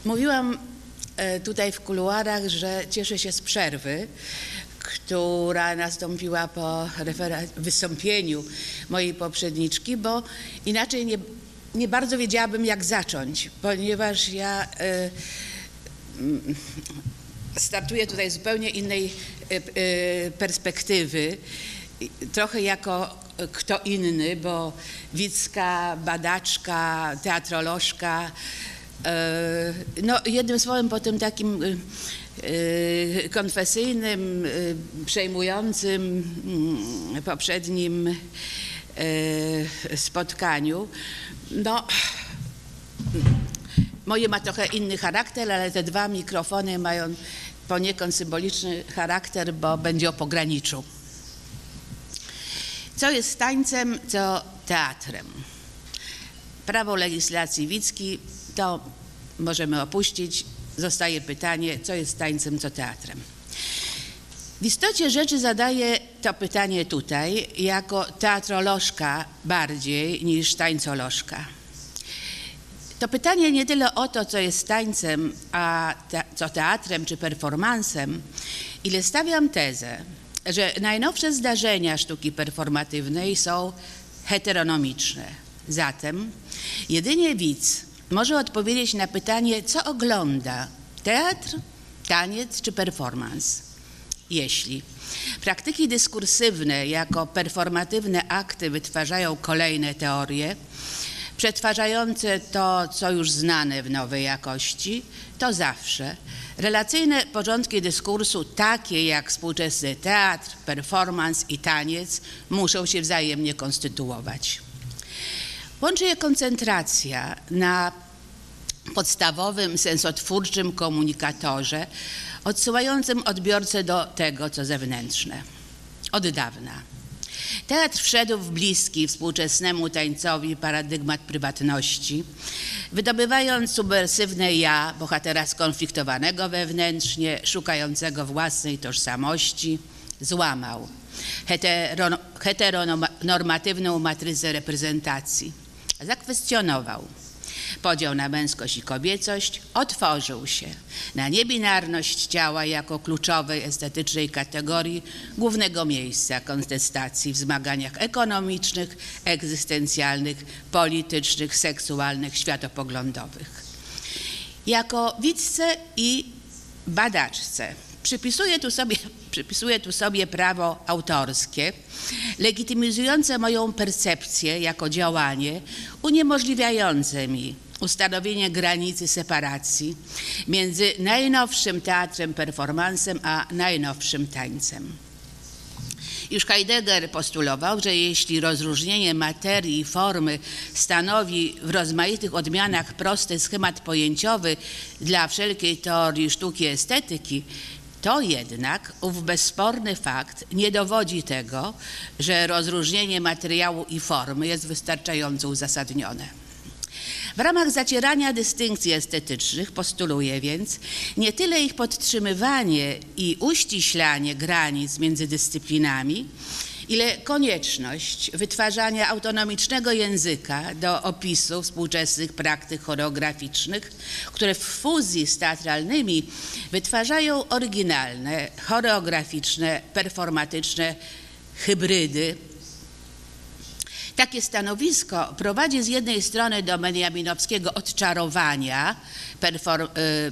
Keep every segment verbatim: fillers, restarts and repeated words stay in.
Mówiłam tutaj w kuluarach, że cieszę się z przerwy, która nastąpiła po wystąpieniu mojej poprzedniczki, bo inaczej nie, nie bardzo wiedziałabym, jak zacząć, ponieważ ja y, startuję tutaj z zupełnie innej y, y, perspektywy, trochę jako kto inny, bo widzka, badaczka, teatrolożka, y, no jednym słowem po tym takim y, konfesyjnym, przejmującym poprzednim spotkaniu. No, moje ma trochę inny charakter, ale te dwa mikrofony mają poniekąd symboliczny charakter, bo będzie o pograniczu. Co jest tańcem, co teatrem? Prawo legislacji Wicki to możemy opuścić. Zostaje pytanie, co jest tańcem, co teatrem. W istocie rzeczy zadaję to pytanie tutaj jako teatrolożka bardziej niż tańcolożka. To pytanie nie tyle o to, co jest tańcem, a te, co teatrem czy performansem, ile stawiam tezę, że najnowsze zdarzenia sztuki performatywnej są heteronomiczne. Zatem jedynie widz może odpowiedzieć na pytanie, co ogląda: teatr, taniec czy performans. Jeśli praktyki dyskursywne jako performatywne akty wytwarzają kolejne teorie, przetwarzające to, co już znane w nowej jakości, to zawsze relacyjne porządki dyskursu, takie jak współczesny teatr, performans i taniec, muszą się wzajemnie konstytuować. Łączy je koncentracja na podstawowym, sensotwórczym komunikatorze, odsyłającym odbiorcę do tego, co zewnętrzne. Od dawna teatr wszedł w bliski współczesnemu tańcowi paradygmat prywatności, wydobywając subwersywne ja bohatera skonfliktowanego wewnętrznie, szukającego własnej tożsamości, złamał hetero, heteronormatywną matrycę reprezentacji, zakwestionował podział na męskość i kobiecość, otworzył się na niebinarność ciała jako kluczowej estetycznej kategorii głównego miejsca kontestacji w zmaganiach ekonomicznych, egzystencjalnych, politycznych, seksualnych, światopoglądowych. Jako widzce i badaczce przypisuję tu sobie, przypisuję tu sobie prawo autorskie, legitymizujące moją percepcję jako działanie, uniemożliwiające mi ustanowienie granicy separacji między najnowszym teatrem, performansem, a najnowszym tańcem. Już Heidegger postulował, że jeśli rozróżnienie materii i formy stanowi w rozmaitych odmianach prosty schemat pojęciowy dla wszelkiej teorii sztuki estetyki, to jednak ów bezsporny fakt nie dowodzi tego, że rozróżnienie materiału i formy jest wystarczająco uzasadnione. W ramach zacierania dystynkcji estetycznych postuluję więc nie tyle ich podtrzymywanie i uściślanie granic między dyscyplinami, ile konieczność wytwarzania autonomicznego języka do opisu współczesnych praktyk choreograficznych, które w fuzji z teatralnymi wytwarzają oryginalne, choreograficzne, performatyczne hybrydy. Takie stanowisko prowadzi z jednej strony do benjaminowskiego odczarowania perform,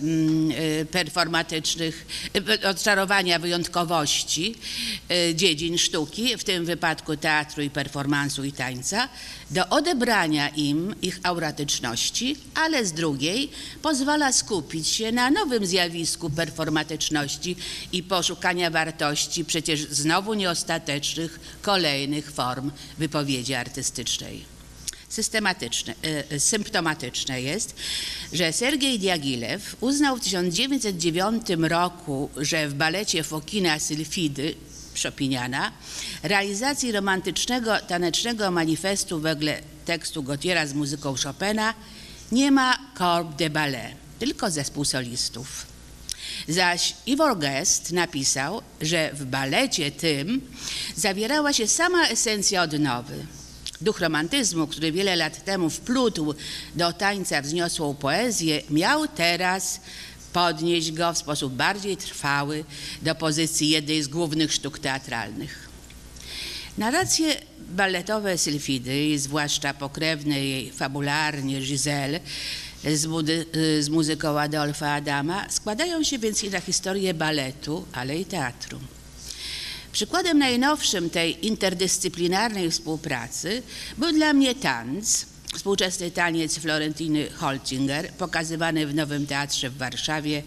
performatycznych, odczarowania wyjątkowości dziedzin sztuki, w tym wypadku teatru i performansu i tańca, do odebrania im ich auratyczności, ale z drugiej pozwala skupić się na nowym zjawisku performatyczności i poszukania wartości przecież znowu nieostatecznych, kolejnych form wypowiedzi artystycznej. Systematyczne, y, symptomatyczne jest, że Sergiej Diagilew uznał w tysiąc dziewięćset dziewiątym roku, że w balecie Fokina Sylfidy Chopiniana realizacji romantycznego tanecznego manifestu wedle tekstu Gautiera z muzyką Chopina nie ma corps de ballet, tylko zespół solistów. Zaś Ivor Guest napisał, że w balecie tym zawierała się sama esencja odnowy. Duch romantyzmu, który wiele lat temu wplótł do tańca wzniosłą poezję, miał teraz podnieść go w sposób bardziej trwały do pozycji jednej z głównych sztuk teatralnych. Narracje baletowe Sylfidy, zwłaszcza pokrewne jej fabularnie Giselle z, z muzyką Adolfa Adama, składają się więc i na historię baletu, ale i teatru. Przykładem najnowszym tej interdyscyplinarnej współpracy był dla mnie tanc, współczesny taniec Florentiny Holzinger, pokazywany w Nowym Teatrze w Warszawie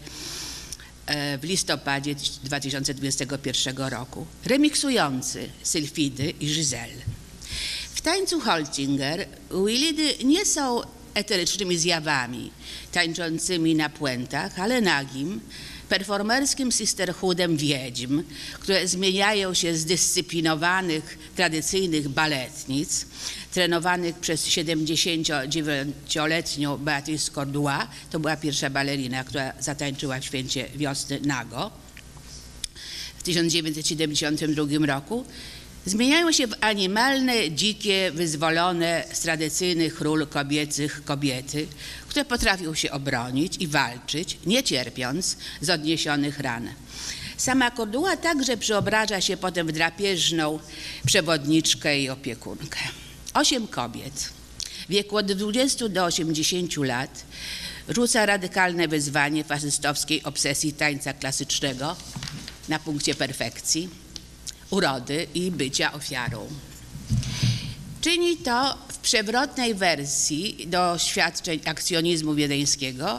w listopadzie dwa tysiące dwudziestego pierwszego roku, remiksujący Sylfidy i Giselle. W tańcu Holzinger Uilidy nie są eterycznymi zjawami tańczącymi na puentach, ale nagim, performerskim sisterhoodem wiedźm, które zmieniają się z dyscyplinowanych, tradycyjnych baletnic, trenowanych przez siedemdziesięciodziewięcioletnią Beatrice Cordoua, to była pierwsza balerina, która zatańczyła w Święcie Wiosny nago w tysiąc dziewięćset siedemdziesiątym drugim roku, zmieniają się w animalne, dzikie, wyzwolone z tradycyjnych ról kobiecych kobiety, które potrafią się obronić i walczyć, nie cierpiąc z odniesionych ran. Sama Cordoua także przeobraża się potem w drapieżną przewodniczkę i opiekunkę. Osiem kobiet w wieku od dwudziestu do osiemdziesięciu lat rzuca radykalne wyzwanie faszystowskiej obsesji tańca klasycznego na punkcie perfekcji, urody i bycia ofiarą. Czyni to w przewrotnej wersji doświadczeń akcjonizmu wiedeńskiego,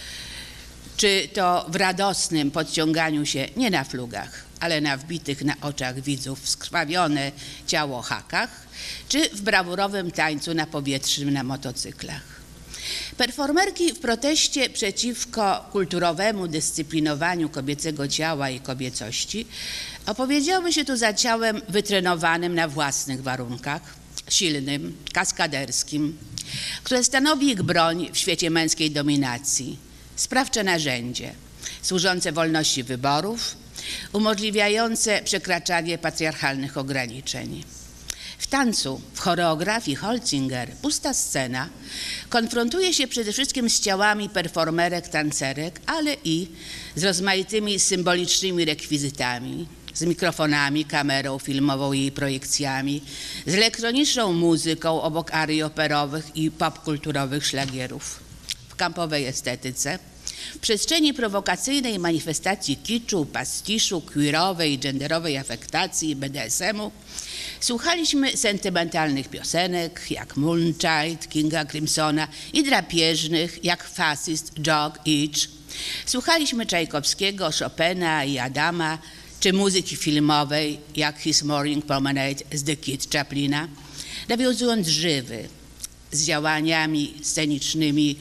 czy to w radosnym podciąganiu się nie na flugach, ale na wbitych na oczach widzów skrwawione ciało hakach, czy w brawurowym tańcu na powietrznym na motocyklach. Performerki w proteście przeciwko kulturowemu dyscyplinowaniu kobiecego ciała i kobiecości opowiedziały się tu za ciałem wytrenowanym na własnych warunkach, silnym, kaskaderskim, które stanowi ich broń w świecie męskiej dominacji, sprawcze narzędzie, służące wolności wyborów, umożliwiające przekraczanie patriarchalnych ograniczeń. W tancu, w choreografii Holzinger pusta scena konfrontuje się przede wszystkim z ciałami performerek, tancerek, ale i z rozmaitymi symbolicznymi rekwizytami, z mikrofonami, kamerą filmową i jej projekcjami, z elektroniczną muzyką obok arii operowych i popkulturowych szlagierów. W kampowej estetyce, w przestrzeni prowokacyjnej manifestacji kiczu, pastiszu, queerowej i genderowej afektacji B D S M-u słuchaliśmy sentymentalnych piosenek jak Moonchild Kinga Crimsona i drapieżnych jak Fascist Jog Itch. Słuchaliśmy Czajkowskiego, Chopina i Adama, czy muzyki filmowej jak His Morning Promenade z The Kid Chaplina, nawiązując żywy z działaniami scenicznymi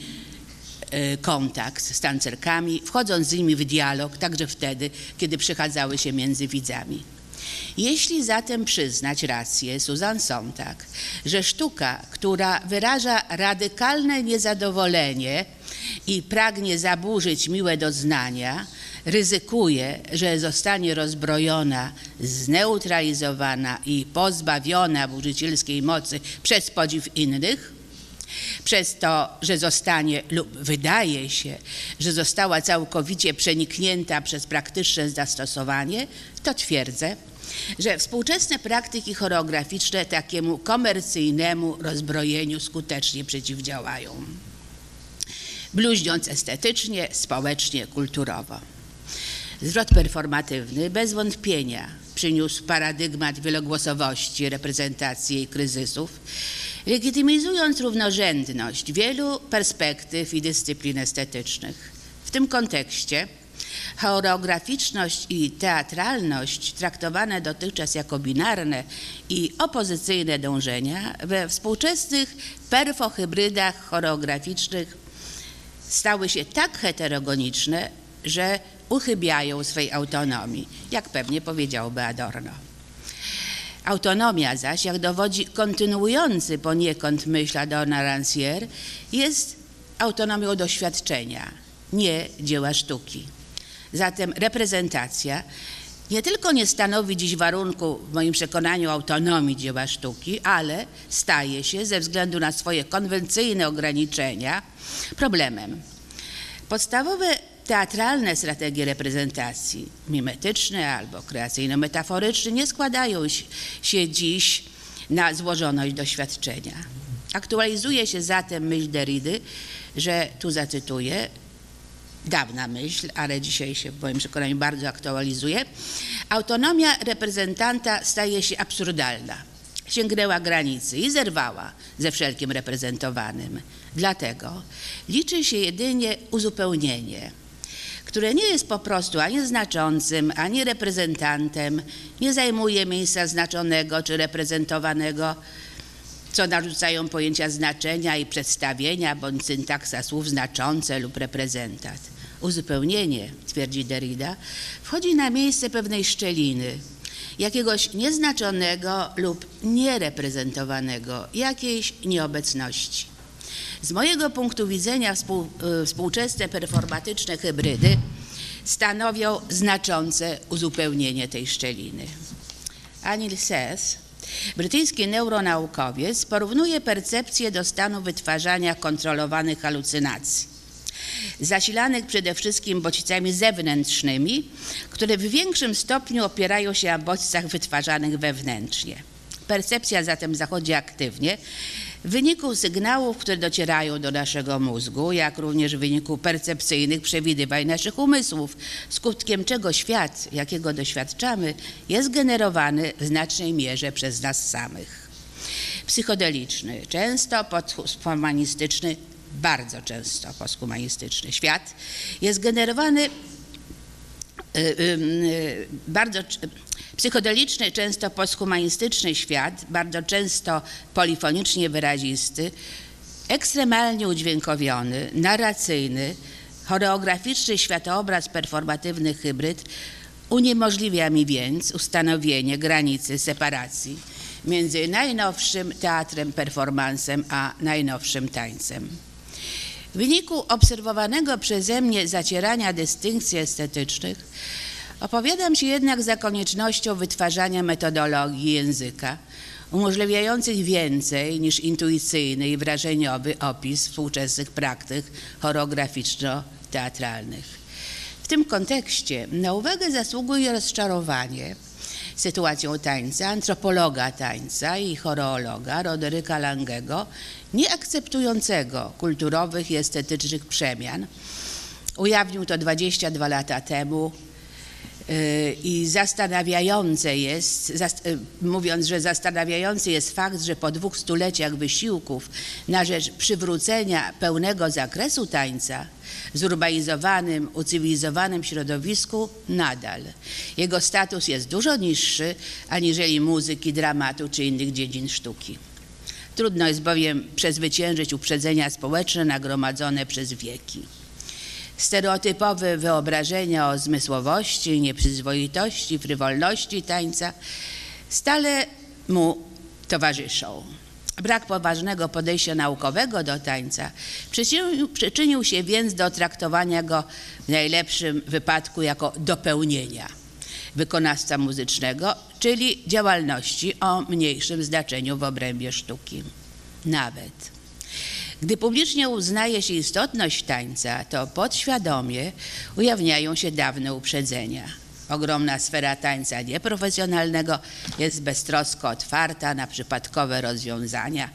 kontakt z tancerkami, wchodząc z nimi w dialog, także wtedy, kiedy przechadzały się między widzami. Jeśli zatem przyznać rację Susan Sontag, że sztuka, która wyraża radykalne niezadowolenie i pragnie zaburzyć miłe doznania, ryzykuje, że zostanie rozbrojona, zneutralizowana i pozbawiona burzycielskiej mocy przez podziw innych, przez to, że zostanie lub wydaje się, że została całkowicie przeniknięta przez praktyczne zastosowanie, to twierdzę, że współczesne praktyki choreograficzne takiemu komercyjnemu rozbrojeniu skutecznie przeciwdziałają, bluźniąc estetycznie, społecznie, kulturowo. Zwrot performatywny bez wątpienia przyniósł paradygmat wielogłosowości, reprezentacji i kryzysów, legitymizując równorzędność wielu perspektyw i dyscyplin estetycznych. W tym kontekście choreograficzność i teatralność, traktowane dotychczas jako binarne i opozycyjne dążenia, we współczesnych perfohybrydach choreograficznych stały się tak heterogeniczne, że uchybiają swej autonomii, jak pewnie powiedziałby Adorno. Autonomia zaś, jak dowodzi kontynuujący poniekąd myśl Adorna Rancière, jest autonomią doświadczenia, nie dzieła sztuki. Zatem reprezentacja nie tylko nie stanowi dziś warunku, w moim przekonaniu, autonomii dzieła sztuki, ale staje się ze względu na swoje konwencyjne ograniczenia problemem. Podstawowe teatralne strategie reprezentacji, mimetyczne albo kreacyjno-metaforyczne, nie składają się dziś na złożoność doświadczenia. Aktualizuje się zatem myśl Derrida, że, tu zacytuję, dawna myśl, ale dzisiaj się w moim przekonaniu bardzo aktualizuje, autonomia reprezentanta staje się absurdalna. Sięgnęła granicy i zerwała ze wszelkim reprezentowanym. Dlatego liczy się jedynie uzupełnienie, które nie jest po prostu ani znaczącym, ani reprezentantem, nie zajmuje miejsca znaczonego czy reprezentowanego, co narzucają pojęcia znaczenia i przedstawienia bądź syntaksa słów znaczące lub reprezentat. Uzupełnienie, twierdzi Derrida, wchodzi na miejsce pewnej szczeliny, jakiegoś nieznaczonego lub niereprezentowanego, jakiejś nieobecności. Z mojego punktu widzenia współ, współczesne performatyczne hybrydy stanowią znaczące uzupełnienie tej szczeliny. Anil Seth, brytyjski neuronaukowiec, porównuje percepcję do stanu wytwarzania kontrolowanych halucynacji, zasilanych przede wszystkim bodźcami zewnętrznymi, które w większym stopniu opierają się na bodźcach wytwarzanych wewnętrznie. Percepcja zatem zachodzi aktywnie w wyniku sygnałów, które docierają do naszego mózgu, jak również w wyniku percepcyjnych przewidywań naszych umysłów, skutkiem czego świat, jakiego doświadczamy, jest generowany w znacznej mierze przez nas samych. Psychodeliczny, często posthumanistyczny, bardzo często posthumanistyczny świat jest generowany yy, yy, bardzo psychodeliczny, często posthumanistyczny świat, bardzo często polifonicznie wyrazisty, ekstremalnie udźwiękowiony, narracyjny, choreograficzny światoobraz performatywny hybryd uniemożliwia mi więc ustanowienie granicy separacji między najnowszym teatrem, performansem a najnowszym tańcem. W wyniku obserwowanego przeze mnie zacierania dystynkcji estetycznych opowiadam się jednak za koniecznością wytwarzania metodologii języka umożliwiających więcej niż intuicyjny i wrażeniowy opis współczesnych praktyk choreograficzno-teatralnych. W tym kontekście na uwagę zasługuje rozczarowanie sytuacją tańca, antropologa tańca i choreologa Roderyka Langego, nieakceptującego kulturowych i estetycznych przemian. Ujawnił to dwadzieścia dwa lata temu i zastanawiające jest, mówiąc, że zastanawiający jest fakt, że po dwóch stuleciach wysiłków na rzecz przywrócenia pełnego zakresu tańca w zurbanizowanym, ucywilizowanym środowisku nadal jego status jest dużo niższy aniżeli muzyki, dramatu czy innych dziedzin sztuki. Trudno jest bowiem przezwyciężyć uprzedzenia społeczne nagromadzone przez wieki. Stereotypowe wyobrażenia o zmysłowości, nieprzyzwoitości, frywolności tańca stale mu towarzyszą. Brak poważnego podejścia naukowego do tańca przyczynił, przyczynił się więc do traktowania go w najlepszym wypadku jako dopełnienia wykonawstwa muzycznego, czyli działalności o mniejszym znaczeniu w obrębie sztuki. Nawet gdy publicznie uznaje się istotność tańca, to podświadomie ujawniają się dawne uprzedzenia. Ogromna sfera tańca nieprofesjonalnego jest beztrosko otwarta na przypadkowe rozwiązania.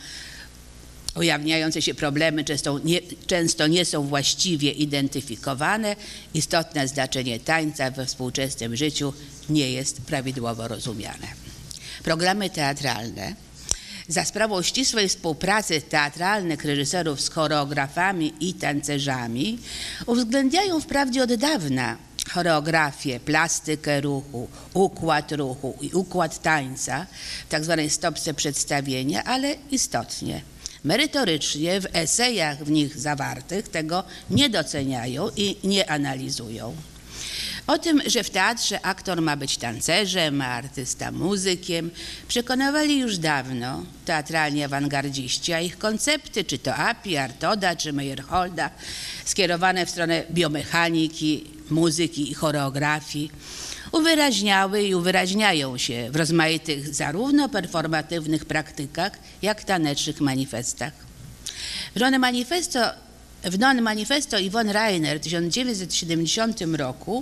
Ujawniające się problemy często nie, często nie są właściwie identyfikowane. Istotne znaczenie tańca we współczesnym życiu nie jest prawidłowo rozumiane. Programy teatralne za sprawą ścisłej współpracy teatralnych reżyserów z choreografami i tancerzami uwzględniają wprawdzie od dawna choreografię, plastykę ruchu, układ ruchu i układ tańca w tak zwanej stopce przedstawienia, ale istotnie, merytorycznie w esejach w nich zawartych tego nie doceniają i nie analizują. O tym, że w teatrze aktor ma być tancerzem, a artysta muzykiem, przekonywali już dawno teatralni awangardziści, a ich koncepty, czy to Api, Artoda, czy Meyerholda, skierowane w stronę biomechaniki, muzyki i choreografii, uwyraźniały i uwyraźniają się w rozmaitych zarówno performatywnych praktykach, jak tanecznych manifestach. W Non Manifesto, w Non Manifesto Yvonne Rainer w tysiąc dziewięćset siedemdziesiątym roku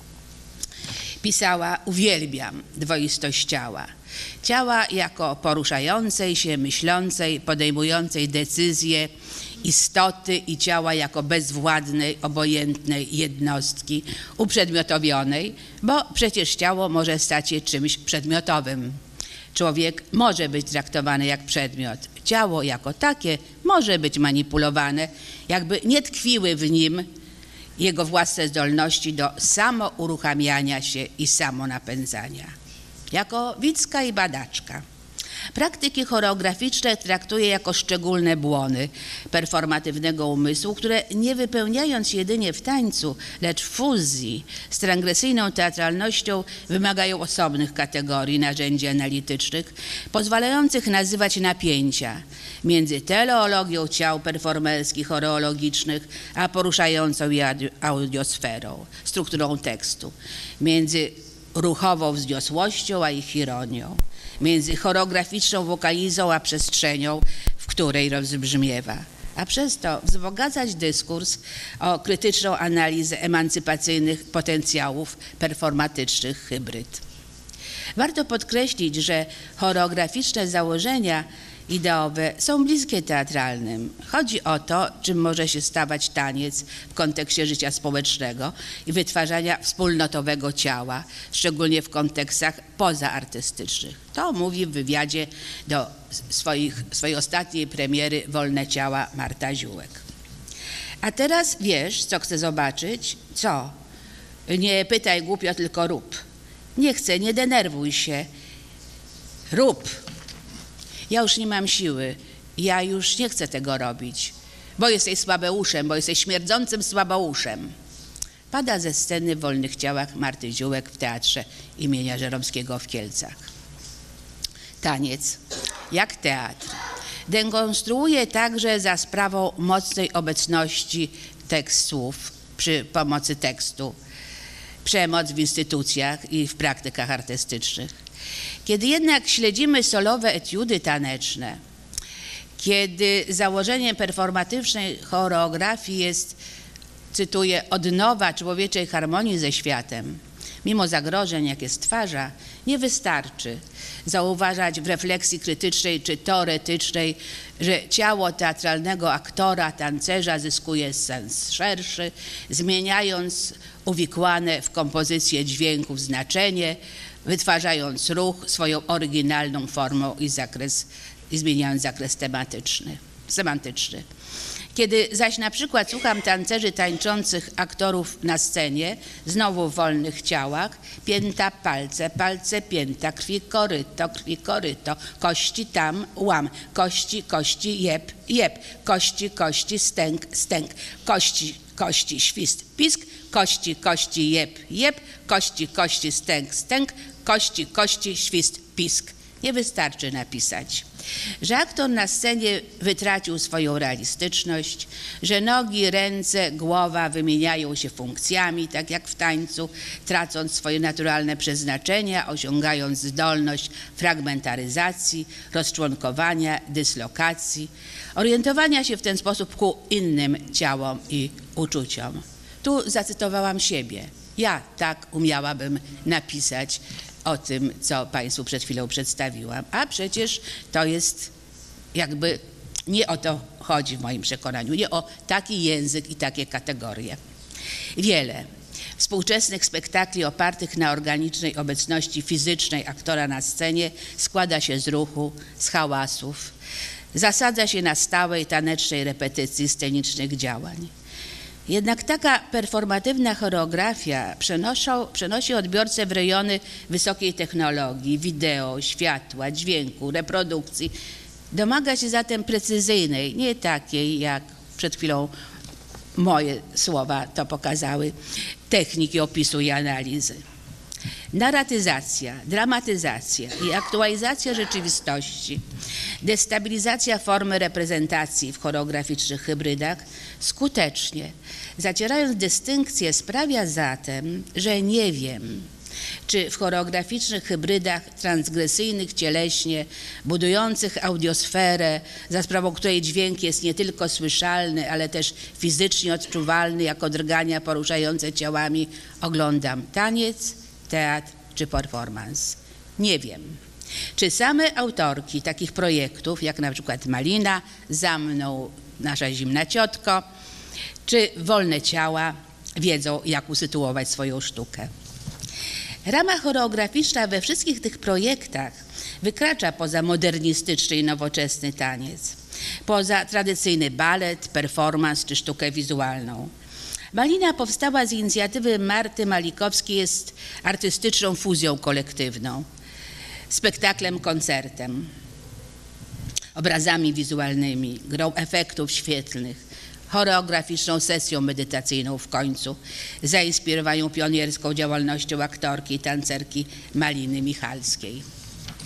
pisała: uwielbiam dwoistość ciała. Ciała jako poruszającej się, myślącej, podejmującej decyzje istoty i ciała jako bezwładnej, obojętnej jednostki, uprzedmiotowionej, bo przecież ciało może stać się czymś przedmiotowym. Człowiek może być traktowany jak przedmiot. Ciało jako takie może być manipulowane, jakby nie tkwiły w nim jego własne zdolności do samouruchamiania się i samonapędzania. Jako widzka i badaczka praktyki choreograficzne traktuje jako szczególne błony performatywnego umysłu, które nie wypełniając jedynie w tańcu, lecz w fuzji z transgresyjną teatralnością wymagają osobnych kategorii narzędzi analitycznych, pozwalających nazywać napięcia między teleologią ciał performerskich, choreologicznych, a poruszającą je audiosferą, strukturą tekstu, między ruchową wzniosłością a ich ironią, między choreograficzną wokalizą a przestrzenią, w której rozbrzmiewa, a przez to wzbogacać dyskurs o krytyczną analizę emancypacyjnych potencjałów performatycznych hybryd. Warto podkreślić, że choreograficzne założenia ideowe są bliskie teatralnym. Chodzi o to, czym może się stawać taniec w kontekście życia społecznego i wytwarzania wspólnotowego ciała, szczególnie w kontekstach pozaartystycznych. To mówi w wywiadzie do swoich, swojej ostatniej premiery Wolne ciała Marta Ziółek. A teraz wiesz, co chcę zobaczyć? Co? Nie pytaj głupio, tylko rób. Nie chcę, nie denerwuj się. Rób. Ja już nie mam siły, ja już nie chcę tego robić, bo jesteś słabeuszem, bo jesteś śmierdzącym słabouszem. Pada ze sceny w Wolnych ciałach Marty Ziółek w Teatrze imienia Żeromskiego w Kielcach. Taniec, jak teatr, dekonstruuje także za sprawą mocnej obecności tekstów, przy pomocy tekstu, przemoc w instytucjach i w praktykach artystycznych. Kiedy jednak śledzimy solowe etiudy taneczne, kiedy założeniem performatywnej choreografii jest, cytuję, odnowa człowieczej harmonii ze światem, mimo zagrożeń, jakie stwarza, nie wystarczy zauważać w refleksji krytycznej czy teoretycznej, że ciało teatralnego aktora, tancerza zyskuje sens szerszy, zmieniając uwikłane w kompozycję dźwięków znaczenie, wytwarzając ruch swoją oryginalną formą i, zakres, i zmieniając zakres tematyczny, semantyczny. Kiedy zaś na przykład słucham tancerzy tańczących aktorów na scenie, znowu w Wolnych ciałach, pięta, palce, palce, pięta, krwi koryto, krwi koryto, kości tam, łam, kości, kości, jeb, jeb, kości, kości, stęk, stęk, kości, kości, świst, pisk, kości, kości, jeb, jeb, kości, kości, stęk, stęk, kości, kości, świst, pisk. Nie wystarczy napisać, że aktor na scenie wytracił swoją realistyczność, że nogi, ręce, głowa wymieniają się funkcjami, tak jak w tańcu, tracąc swoje naturalne przeznaczenia, osiągając zdolność fragmentaryzacji, rozczłonkowania, dyslokacji, orientowania się w ten sposób ku innym ciałom i uczuciom. Tu zacytowałam siebie. Ja tak umiałabym napisać o tym, co Państwu przed chwilą przedstawiłam. A przecież to jest jakby, nie o to chodzi w moim przekonaniu, nie o taki język i takie kategorie. Wiele współczesnych spektakli opartych na organicznej obecności fizycznej aktora na scenie składa się z ruchu, z hałasów, zasadza się na stałej tanecznej repetycji scenicznych działań. Jednak taka performatywna choreografia przenoszą, przenosi odbiorcę w rejony wysokiej technologii, wideo, światła, dźwięku, reprodukcji. Domaga się zatem precyzyjnej, nie takiej jak przed chwilą moje słowa to pokazały, techniki opisu i analizy. Narratyzacja, dramatyzacja i aktualizacja rzeczywistości, destabilizacja formy reprezentacji w choreograficznych hybrydach skutecznie, zacierając dystynkcję, sprawia zatem, że nie wiem, czy w choreograficznych hybrydach transgresyjnych cieleśnie, budujących audiosferę, za sprawą której dźwięk jest nie tylko słyszalny, ale też fizycznie odczuwalny jako drgania poruszające ciałami, oglądam taniec, teatr czy performance? Nie wiem. Czy same autorki takich projektów, jak na przykład Malina, Za mną, Nasza zimna ciotko, czy Wolne ciała, wiedzą, jak usytuować swoją sztukę? Rama choreograficzna we wszystkich tych projektach wykracza poza modernistyczny i nowoczesny taniec, poza tradycyjny balet, performance czy sztukę wizualną. Malina powstała z inicjatywy Marty Malikowskiej, jest artystyczną fuzją kolektywną, spektaklem, koncertem, obrazami wizualnymi, grą efektów świetlnych, choreograficzną sesją medytacyjną w końcu, zainspirowaną pionierską działalnością aktorki i tancerki Maliny Michalskiej.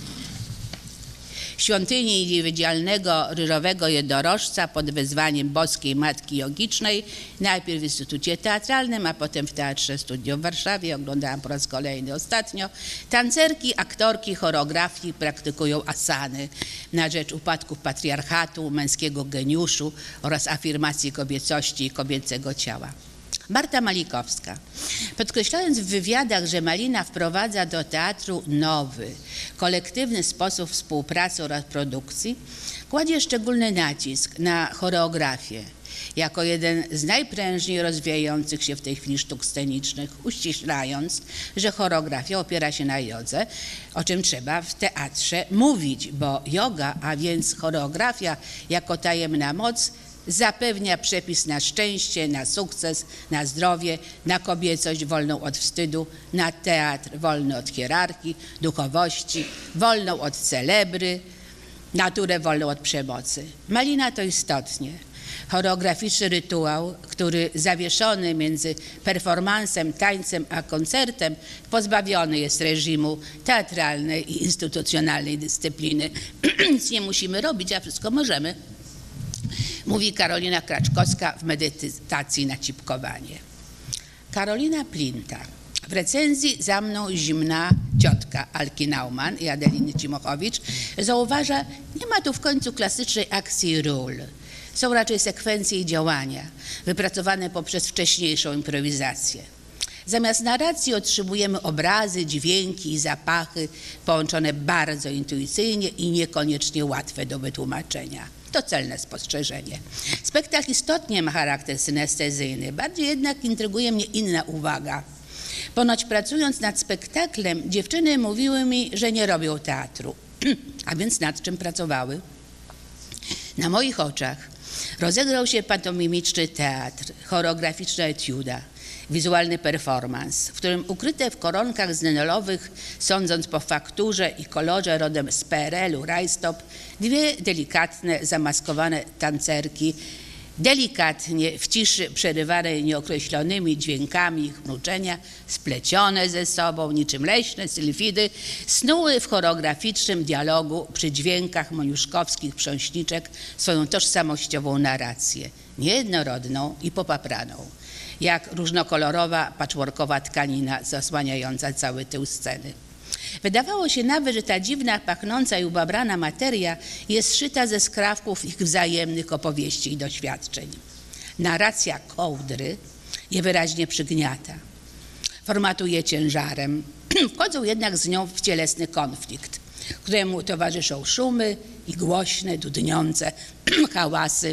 W świątyni niewidzialnego ryżowego jednorożca pod wezwaniem Boskiej Matki Jogicznej, najpierw w Instytucie Teatralnym, a potem w Teatrze Studio w Warszawie, oglądałam po raz kolejny ostatnio, tancerki, aktorki, choreografii praktykują asany na rzecz upadku patriarchatu, męskiego geniuszu oraz afirmacji kobiecości i kobiecego ciała. Marta Malikowska, podkreślając w wywiadach, że Malina wprowadza do teatru nowy, kolektywny sposób współpracy oraz produkcji, kładzie szczególny nacisk na choreografię jako jeden z najprężniej rozwijających się w tej chwili sztuk scenicznych, uściślając, że choreografia opiera się na jodze, o czym trzeba w teatrze mówić, bo joga, a więc choreografia jako tajemna moc, zapewnia przepis na szczęście, na sukces, na zdrowie, na kobiecość wolną od wstydu, na teatr wolny od hierarchii, duchowości, wolną od celebry, naturę wolną od przemocy. Malina to istotnie choreograficzny rytuał, który zawieszony między performansem, tańcem a koncertem pozbawiony jest reżimu teatralnej i instytucjonalnej dyscypliny. Nic nie musimy robić, a wszystko możemy. Mówi Karolina Kraczkowska w medytacji na cipkowanie. Karolina Plinta w recenzji Za mną zimna ciotka Alki Naumann i Adeliny Cimochowicz zauważa, nie ma tu w końcu klasycznej akcji i ról. Są raczej sekwencje i działania wypracowane poprzez wcześniejszą improwizację. Zamiast narracji otrzymujemy obrazy, dźwięki i zapachy połączone bardzo intuicyjnie i niekoniecznie łatwe do wytłumaczenia. To celne spostrzeżenie. Spektakl istotnie ma charakter synestezyjny, bardziej jednak intryguje mnie inna uwaga. Ponoć pracując nad spektaklem, dziewczyny mówiły mi, że nie robią teatru. A więc nad czym pracowały? Na moich oczach rozegrał się pantomimiczny teatr, choreograficzna etiuda, wizualny performance, w którym ukryte w koronkach znenolowych, sądząc po fakturze i kolorze rodem z P R L u rajstop, dwie delikatne, zamaskowane tancerki, delikatnie w ciszy przerywanej nieokreślonymi dźwiękami ich mruczenia, splecione ze sobą niczym leśne sylfidy, snuły w choreograficznym dialogu przy dźwiękach moniuszkowskich prząśniczek swoją tożsamościową narrację, niejednorodną i popapraną, jak różnokolorowa, patchworkowa tkanina zasłaniająca cały tył sceny. Wydawało się nawet, że ta dziwna, pachnąca i ubabrana materia jest szyta ze skrawków ich wzajemnych opowieści i doświadczeń. Narracja kołdry je wyraźnie przygniata, formatuje ciężarem, wchodzą jednak z nią w cielesny konflikt, któremu towarzyszą szumy i głośne, dudniące hałasy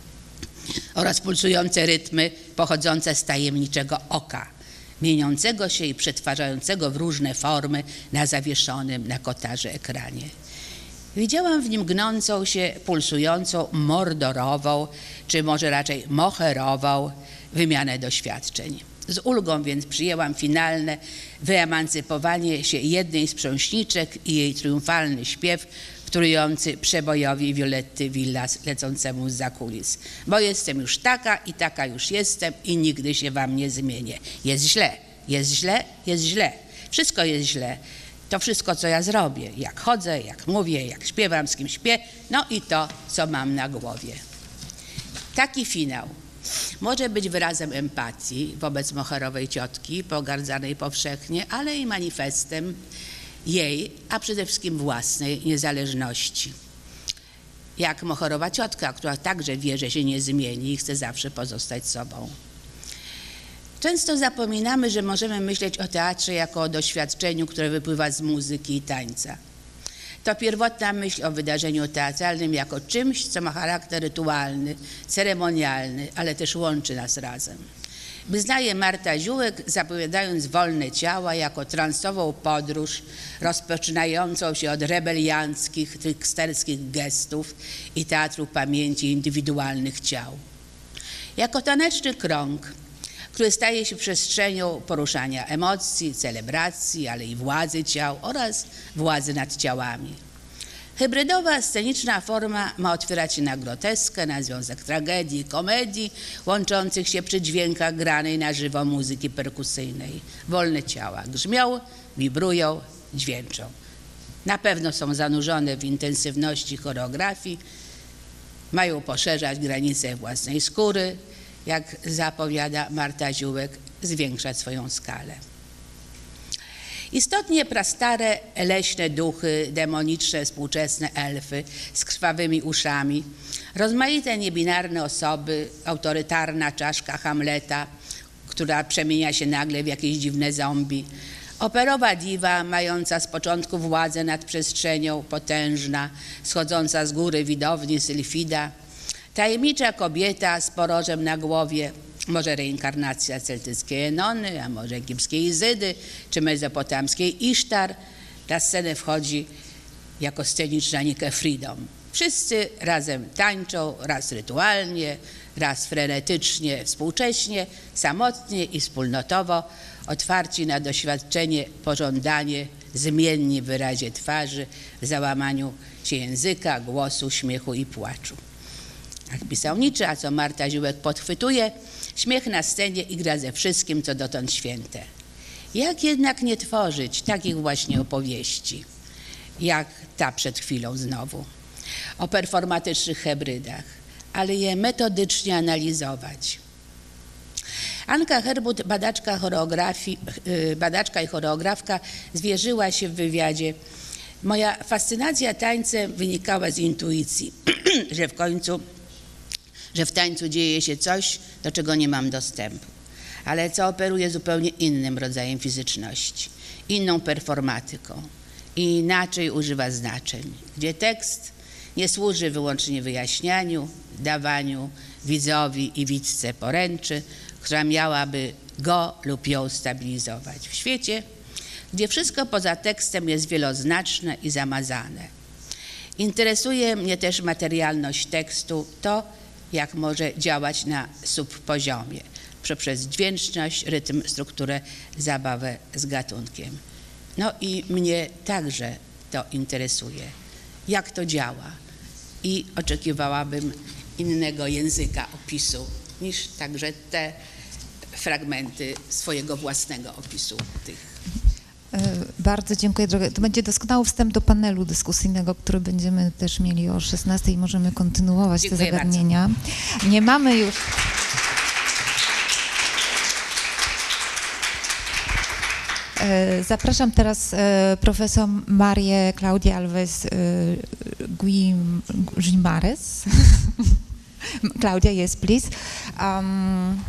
oraz pulsujące rytmy pochodzące z tajemniczego oka, mieniącego się i przetwarzającego w różne formy na zawieszonym na kotarze ekranie. Widziałam w nim gnącą się, pulsującą, mordorową, czy może raczej moherową wymianę doświadczeń. Z ulgą więc przyjęłam finalne wyemancypowanie się jednej z prząśniczek i jej triumfalny śpiew, wtórujący przebojowi Violetty Villas lecącemu zza kulis. Bo jestem już taka i taka już jestem i nigdy się wam nie zmienię. Jest źle, jest źle, jest źle. Wszystko jest źle. To wszystko, co ja zrobię, jak chodzę, jak mówię, jak śpiewam, z kim śpię, no i to, co mam na głowie. Taki finał Może być wyrazem empatii wobec moherowej ciotki, pogardzanej powszechnie, ale i manifestem jej, a przede wszystkim własnej niezależności. Jak moherowa ciotka, która także wie, że się nie zmieni i chce zawsze pozostać sobą. Często zapominamy, że możemy myśleć o teatrze jako o doświadczeniu, które wypływa z muzyki i tańca. To pierwotna myśl o wydarzeniu teatralnym jako czymś, co ma charakter rytualny, ceremonialny, ale też łączy nas razem. Wyznaje Marta Ziółek, zapowiadając wolne ciała jako transową podróż rozpoczynającą się od rebelianckich, tryksterskich gestów i teatru pamięci indywidualnych ciał. Jako taneczny krąg, który staje się przestrzenią poruszania emocji, celebracji, ale i władzy ciał oraz władzy nad ciałami. Hybrydowa, sceniczna forma ma otwierać się na groteskę, na związek tragedii, komedii, łączących się przy dźwiękach granej na żywo muzyki perkusyjnej. Wolne ciała grzmią, wibrują, dźwięczą. Na pewno są zanurzone w intensywności choreografii, mają poszerzać granice własnej skóry, jak zapowiada Marta Ziółek, zwiększać swoją skalę. Istotnie prastare, leśne duchy, demoniczne, współczesne elfy z krwawymi uszami, rozmaite niebinarne osoby, autorytarna czaszka Hamleta, która przemienia się nagle w jakieś dziwne zombie, operowa diwa mająca z początku władzę nad przestrzenią, potężna, schodząca z góry widowni Sylfida, tajemnicza kobieta z porożem na głowie, może reinkarnacja celtyckiej Enony, a może egipskiej Izydy, czy mezopotamskiej Isztar. Na scenę wchodzi jako sceniczna Nike Freedom. Wszyscy razem tańczą, raz rytualnie, raz frenetycznie, współcześnie, samotnie i wspólnotowo, otwarci na doświadczenie, pożądanie, zmienni w wyrazie twarzy, w załamaniu się języka, głosu, śmiechu i płaczu. Jak pisał Nietzsche, a co Marta Ziółek podchwytuje, śmiech na scenie igra ze wszystkim, co dotąd święte. Jak jednak nie tworzyć takich właśnie opowieści, jak ta przed chwilą znowu, o performatycznych hybrydach, ale je metodycznie analizować. Anka Herbut, badaczka choreografii, badaczka i choreografka, zwierzyła się w wywiadzie: moja fascynacja tańcem wynikała z intuicji, że w końcu że w tańcu dzieje się coś, do czego nie mam dostępu, ale co operuje zupełnie innym rodzajem fizyczności, inną performatyką i inaczej używa znaczeń, gdzie tekst nie służy wyłącznie wyjaśnianiu, dawaniu widzowi i widzce poręczy, która miałaby go lub ją stabilizować. W świecie, gdzie wszystko poza tekstem jest wieloznaczne i zamazane. Interesuje mnie też materialność tekstu, to, jak może działać na subpoziomie, poprzez dźwięczność, rytm, strukturę, zabawę z gatunkiem. No i mnie także to interesuje, jak to działa, i oczekiwałabym innego języka opisu niż także te fragmenty swojego własnego opisu tych. Bardzo dziękuję, droga. To będzie doskonały wstęp do panelu dyskusyjnego, który będziemy też mieli o szesnastej i możemy kontynuować Dziękuję te zagadnienia. bardzo. Nie mamy już... Zapraszam teraz profesor Marię Klaudię Alves Guimares. Klaudia, yes, please. Um,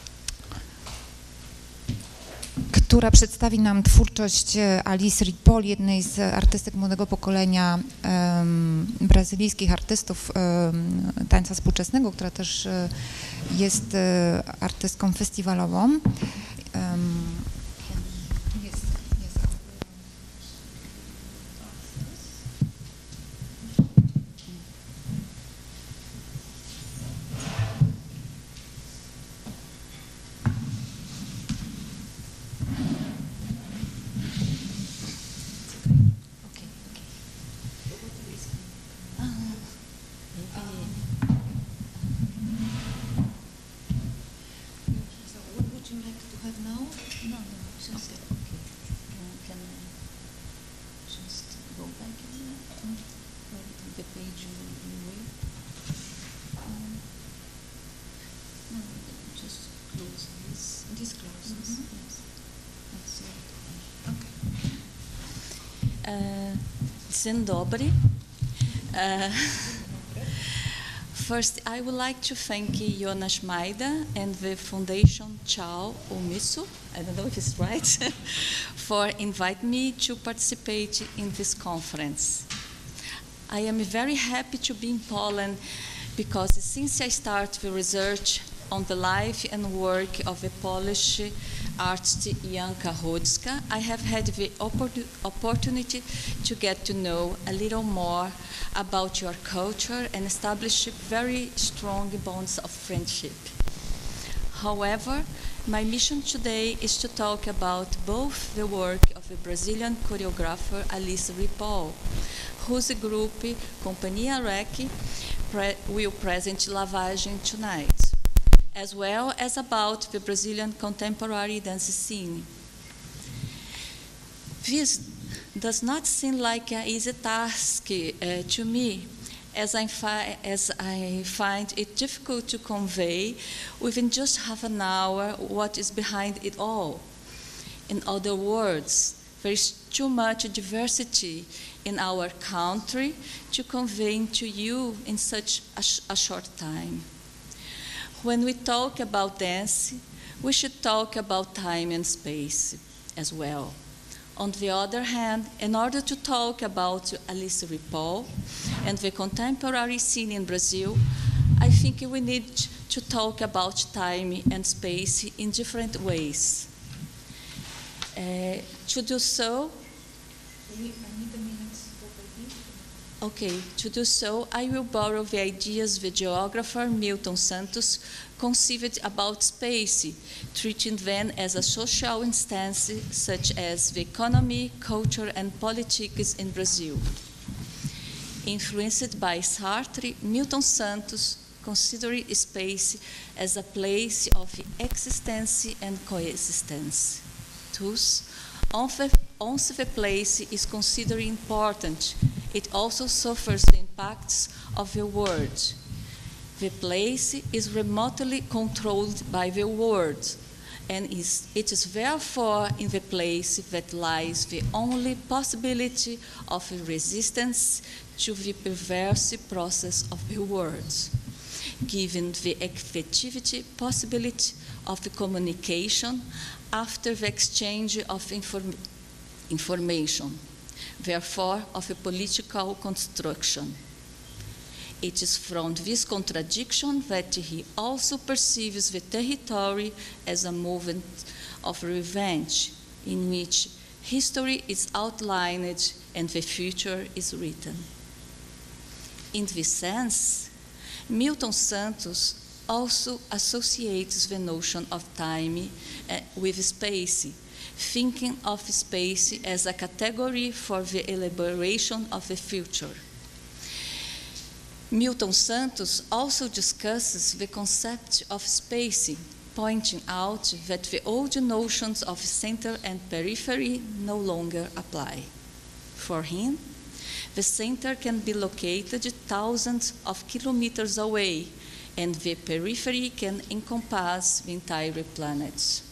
która przedstawi nam twórczość Alice Ripoll, jednej z artystek młodego pokolenia um, brazylijskich artystów um, tańca współczesnego, która też um, jest um, artystką festiwalową. Um, jest, jest. What would you like to have now? Uh, Dzień dobry. Uh, First, I would like to thank Jonas Maida and the Foundation Chao Umisu, I don't know if it's right, for inviting me to participate in this conference. I am very happy to be in Poland because since I started the research on the life and work of the Polish artist Jan Kachodzka, I have had the oppor- opportunity to get to know a little more about your culture and establish very strong bonds of friendship. However, my mission today is to talk about both the work of the Brazilian choreographer Alice Ripoll, whose group Companhia Rec pre- will present Lavagem tonight, as well as about the Brazilian contemporary dance scene. This does not seem like an easy task uh, to me, as I, fi- as I find it difficult to convey within just half an hour what is behind it all. In other words, there is too much diversity in our country to convey to you in such a, sh- a short time. When we talk about dance, we should talk about time and space as well. On the other hand, in order to talk about Alice Ripoll and the contemporary scene in Brazil, I think we need to talk about time and space in different ways. Uh, to do so, Okay, to do so, I will borrow the ideas the geographer Milton Santos conceived about space, treating them as a social instance such as the economy, culture, and politics in Brazil. Influenced by Sartre, Milton Santos considered space as a place of existence and coexistence. Thus, once the place is considered important, it also suffers the impacts of the world. The place is remotely controlled by the world, and is, it is therefore in the place that lies the only possibility of resistance to the perverse process of the world, given the effectivity possibility of the communication after the exchange of inform- information, therefore of a political construction. It is from this contradiction that he also perceives the territory as a movement of revenge, in which history is outlined and the future is written. In this sense, Milton Santos also associates the notion of time uh, with space, thinking of space as a category for the elaboration of the future. Milton Santos also discusses the concept of space, pointing out that the old notions of center and periphery no longer apply. For him, the center can be located thousands of kilometers away, and the periphery can encompass the entire planet.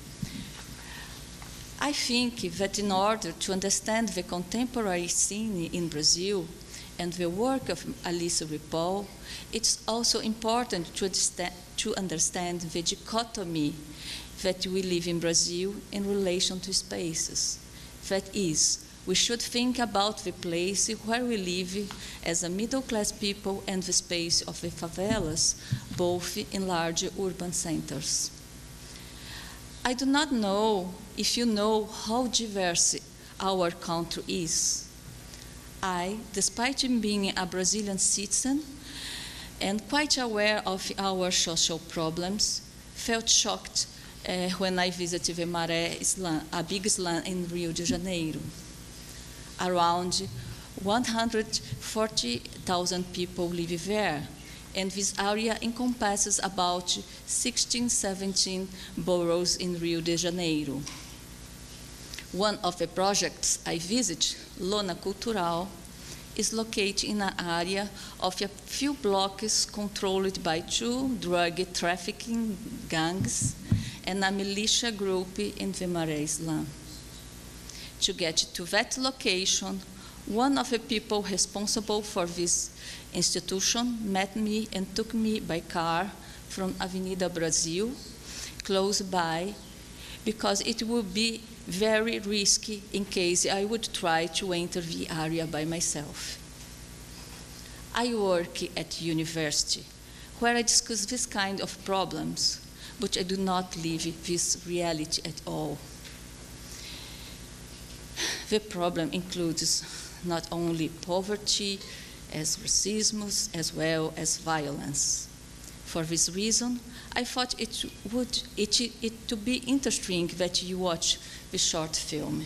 I think that in order to understand the contemporary scene in Brazil and the work of Alice Ripoll, it's also important to understand, to understand the dichotomy that we live in Brazil in relation to spaces. That is, we should think about the place where we live as a middle-class people and the space of the favelas, both in large urban centers. I do not know if you know how diverse our country is. I, despite being a Brazilian citizen and quite aware of our social problems, felt shocked uh, when I visited the Maré slum, a big slum in Rio de Janeiro. Around one hundred forty thousand people live there, and this area encompasses about sixteen, seventeen boroughs in Rio de Janeiro. One of the projects I visit, Lona Cultural, is located in an area of a few blocks controlled by two drug trafficking gangs and a militia group in the Maré slum. to get to that location, one of the people responsible for this institution met me and took me by car from Avenida Brasil, close by, because it would be very risky in case I would try to enter the area by myself. I work at university, where I discuss this kind of problems, but I do not live this reality at all. The problem includes not only poverty, as racism, as well as violence. For this reason, I thought it would it, it to be interesting that you watch the short film.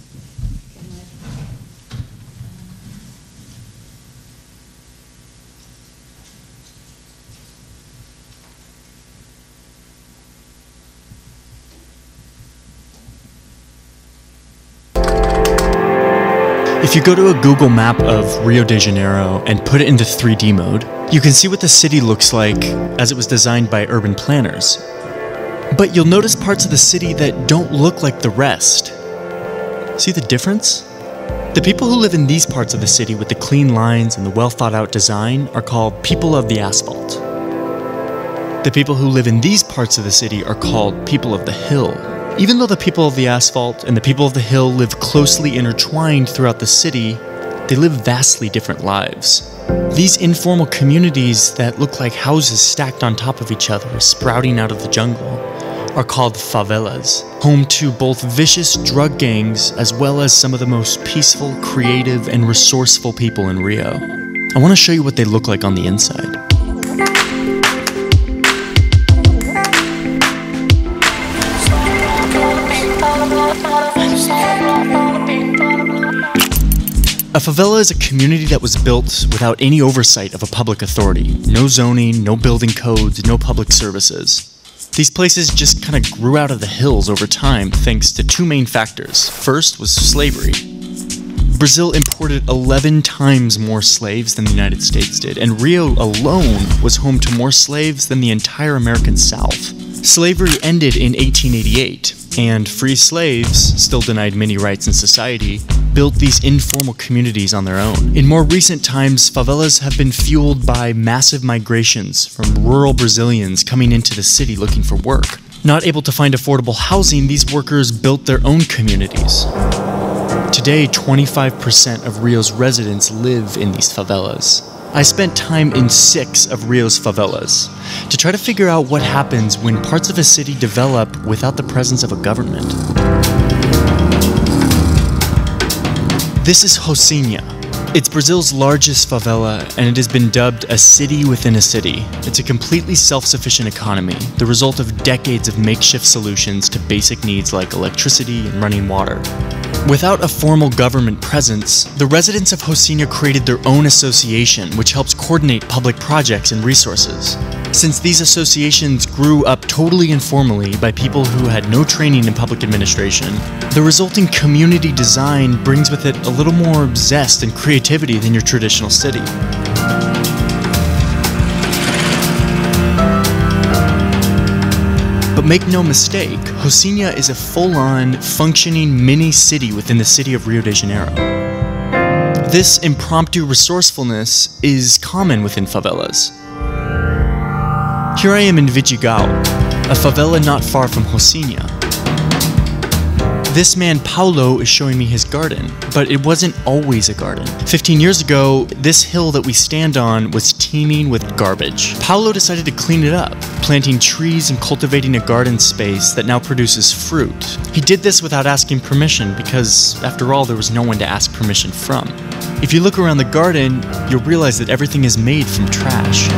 If you go to a Google map of Rio de Janeiro and put it into three D mode, you can see what the city looks like as it was designed by urban planners. But you'll notice parts of the city that don't look like the rest. See the difference? The people who live in these parts of the city with the clean lines and the well thought out design are called people of the asphalt. The people who live in these parts of the city are called people of the hill. Even though the people of the asphalt and the people of the hill live closely intertwined throughout the city, they live vastly different lives. These informal communities that look like houses stacked on top of each other, sprouting out of the jungle, are called favelas, home to both vicious drug gangs as well as some of the most peaceful, creative, and resourceful people in Rio. I want to show you what they look like on the inside. A favela is a community that was built without any oversight of a public authority. No zoning, no building codes, no public services. These places just kind of grew out of the hills over time thanks to two main factors. First was slavery. Brazil imported eleven times more slaves than the United States did, and Rio alone was home to more slaves than the entire American South. Slavery ended in eighteen eighty-eight, and free slaves, still denied many rights in society, built these informal communities on their own. In more recent times, favelas have been fueled by massive migrations from rural Brazilians coming into the city looking for work. Not able to find affordable housing, these workers built their own communities. Today, twenty-five percent of Rio's residents live in these favelas. I spent time in six of Rio's favelas to try to figure out what happens when parts of a city develop without the presence of a government. This is Rocinha. It's Brazil's largest favela, and it has been dubbed a city within a city. It's a completely self-sufficient economy, the result of decades of makeshift solutions to basic needs like electricity and running water. Without a formal government presence, the residents of Rocinha created their own association, which helps coordinate public projects and resources. Since these associations grew up totally informally by people who had no training in public administration, the resulting community design brings with it a little more zest and creativity than your traditional city. But make no mistake, Rocinha is a full-on, functioning mini-city within the city of Rio de Janeiro. This impromptu resourcefulness is common within favelas. Here I am in Vidigal, a favela not far from Rocinha. This man Paulo is showing me his garden, but it wasn't always a garden. fifteen years ago, this hill that we stand on was teeming with garbage. Paulo decided to clean it up, planting trees and cultivating a garden space that now produces fruit. He did this without asking permission because, after all, there was no one to ask permission from. If you look around the garden, you'll realize that everything is made from trash.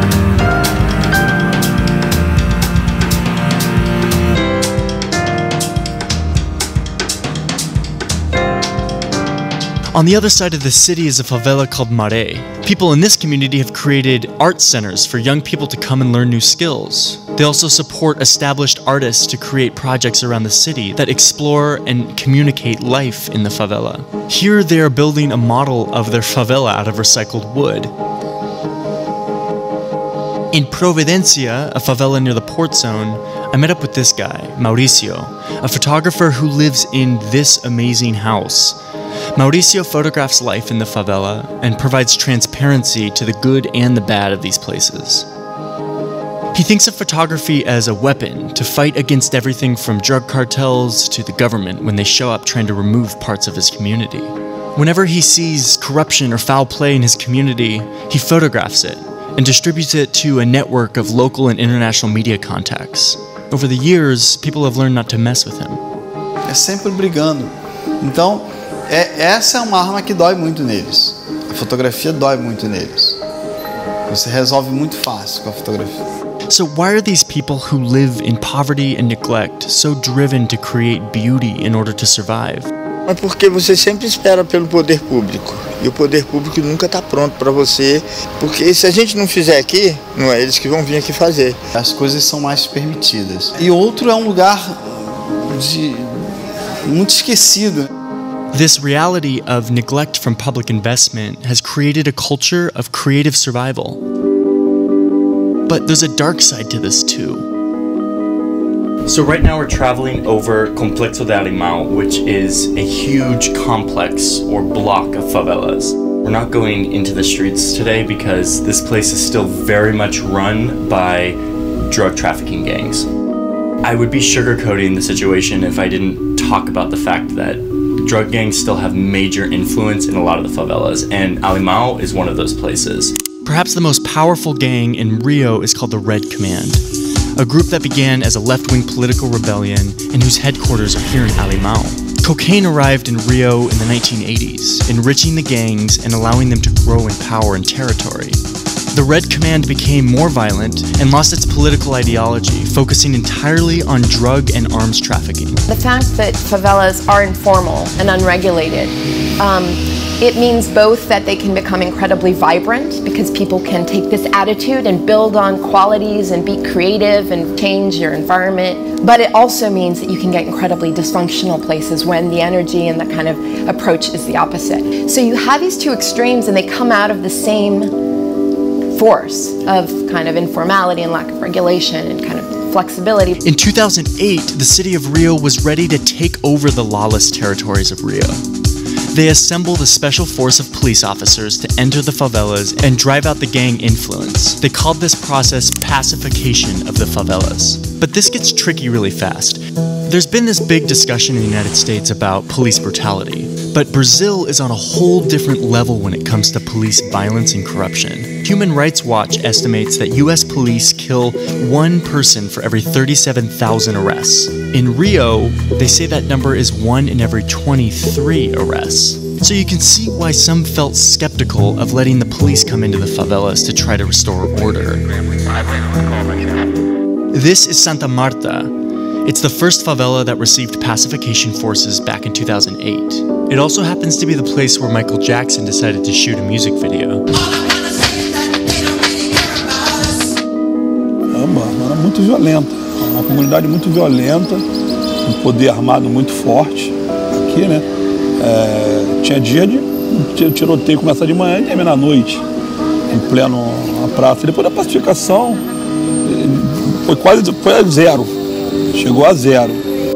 On the other side of the city is a favela called Maré. People in this community have created art centers for young people to come and learn new skills. They also support established artists to create projects around the city that explore and communicate life in the favela. Here they are building a model of their favela out of recycled wood. In Providencia, a favela near the port zone, I met up with this guy, Mauricio, a photographer who lives in this amazing house. Mauricio photographs life in the favela and provides transparency to the good and the bad of these places. He thinks of photography as a weapon to fight against everything from drug cartels to the government when they show up trying to remove parts of his community. Whenever he sees corruption or foul play in his community, he photographs it and distributes it to a network of local and international media contacts. Over the years, people have learned not to mess with him. É sempre brigando. Então, é, essa é uma arma que dói muito neles. A fotografia dói muito neles. Você resolve muito fácil com a fotografia. So why are these people who live in poverty and neglect so driven to create beauty in order to survive? É porque você sempre espera pelo poder público. E o poder público nunca está pronto para você. Porque se a gente não fizer aqui, não é eles que vão vir aqui fazer. As coisas são mais permitidas. E outro é um lugar de muito esquecido. This reality of neglect from public investment has created a culture of creative survival. But there's a dark side to this too. So right now we're traveling over Complexo de Alemão, which is a huge complex or block of favelas. We're not going into the streets today because this place is still very much run by drug trafficking gangs. I would be sugarcoating the situation if I didn't talk about the fact that drug gangs still have major influence in a lot of the favelas, and Alemão is one of those places. Perhaps the most powerful gang in Rio is called the Red Command, a group that began as a left-wing political rebellion and whose headquarters are here in Alemão. Cocaine arrived in Rio in the nineteen eighties, enriching the gangs and allowing them to grow in power and territory. The Red Command became more violent and lost its political ideology, focusing entirely on drug and arms trafficking. The fact that favelas are informal and unregulated, um, it means both that they can become incredibly vibrant because people can take this attitude and build on qualities and be creative and change your environment. But it also means that you can get incredibly dysfunctional places when the energy and the kind of approach is the opposite. So you have these two extremes and they come out of the same force of kind of informality and lack of regulation and kind of flexibility. In two thousand eight, the city of Rio was ready to take over the lawless territories of Rio. They assembled a special force of police officers to enter the favelas and drive out the gang influence. They called this process pacification of the favelas. But this gets tricky really fast. There's been this big discussion in the United States about police brutality, but Brazil is on a whole different level when it comes to police violence and corruption. Human Rights Watch estimates that U S police kill one person for every thirty-seven thousand arrests. In Rio, they say that number is one in every twenty-three arrests. So you can see why some felt skeptical of letting the police come into the favelas to try to restore order. This is Santa Marta. It's the first favela that received pacification forces back in two thousand eight. It also happens to be the place where Michael Jackson decided to shoot a music video. É, mano, era muito violenta. Uma comunidade muito violenta, um poder armado muito forte aqui, né? É, tinha dia de tiroteio começar de manhã e terminar à noite, em pleno na praça. Depois da pacificação, foi quase foi a zero. Chegou a zero.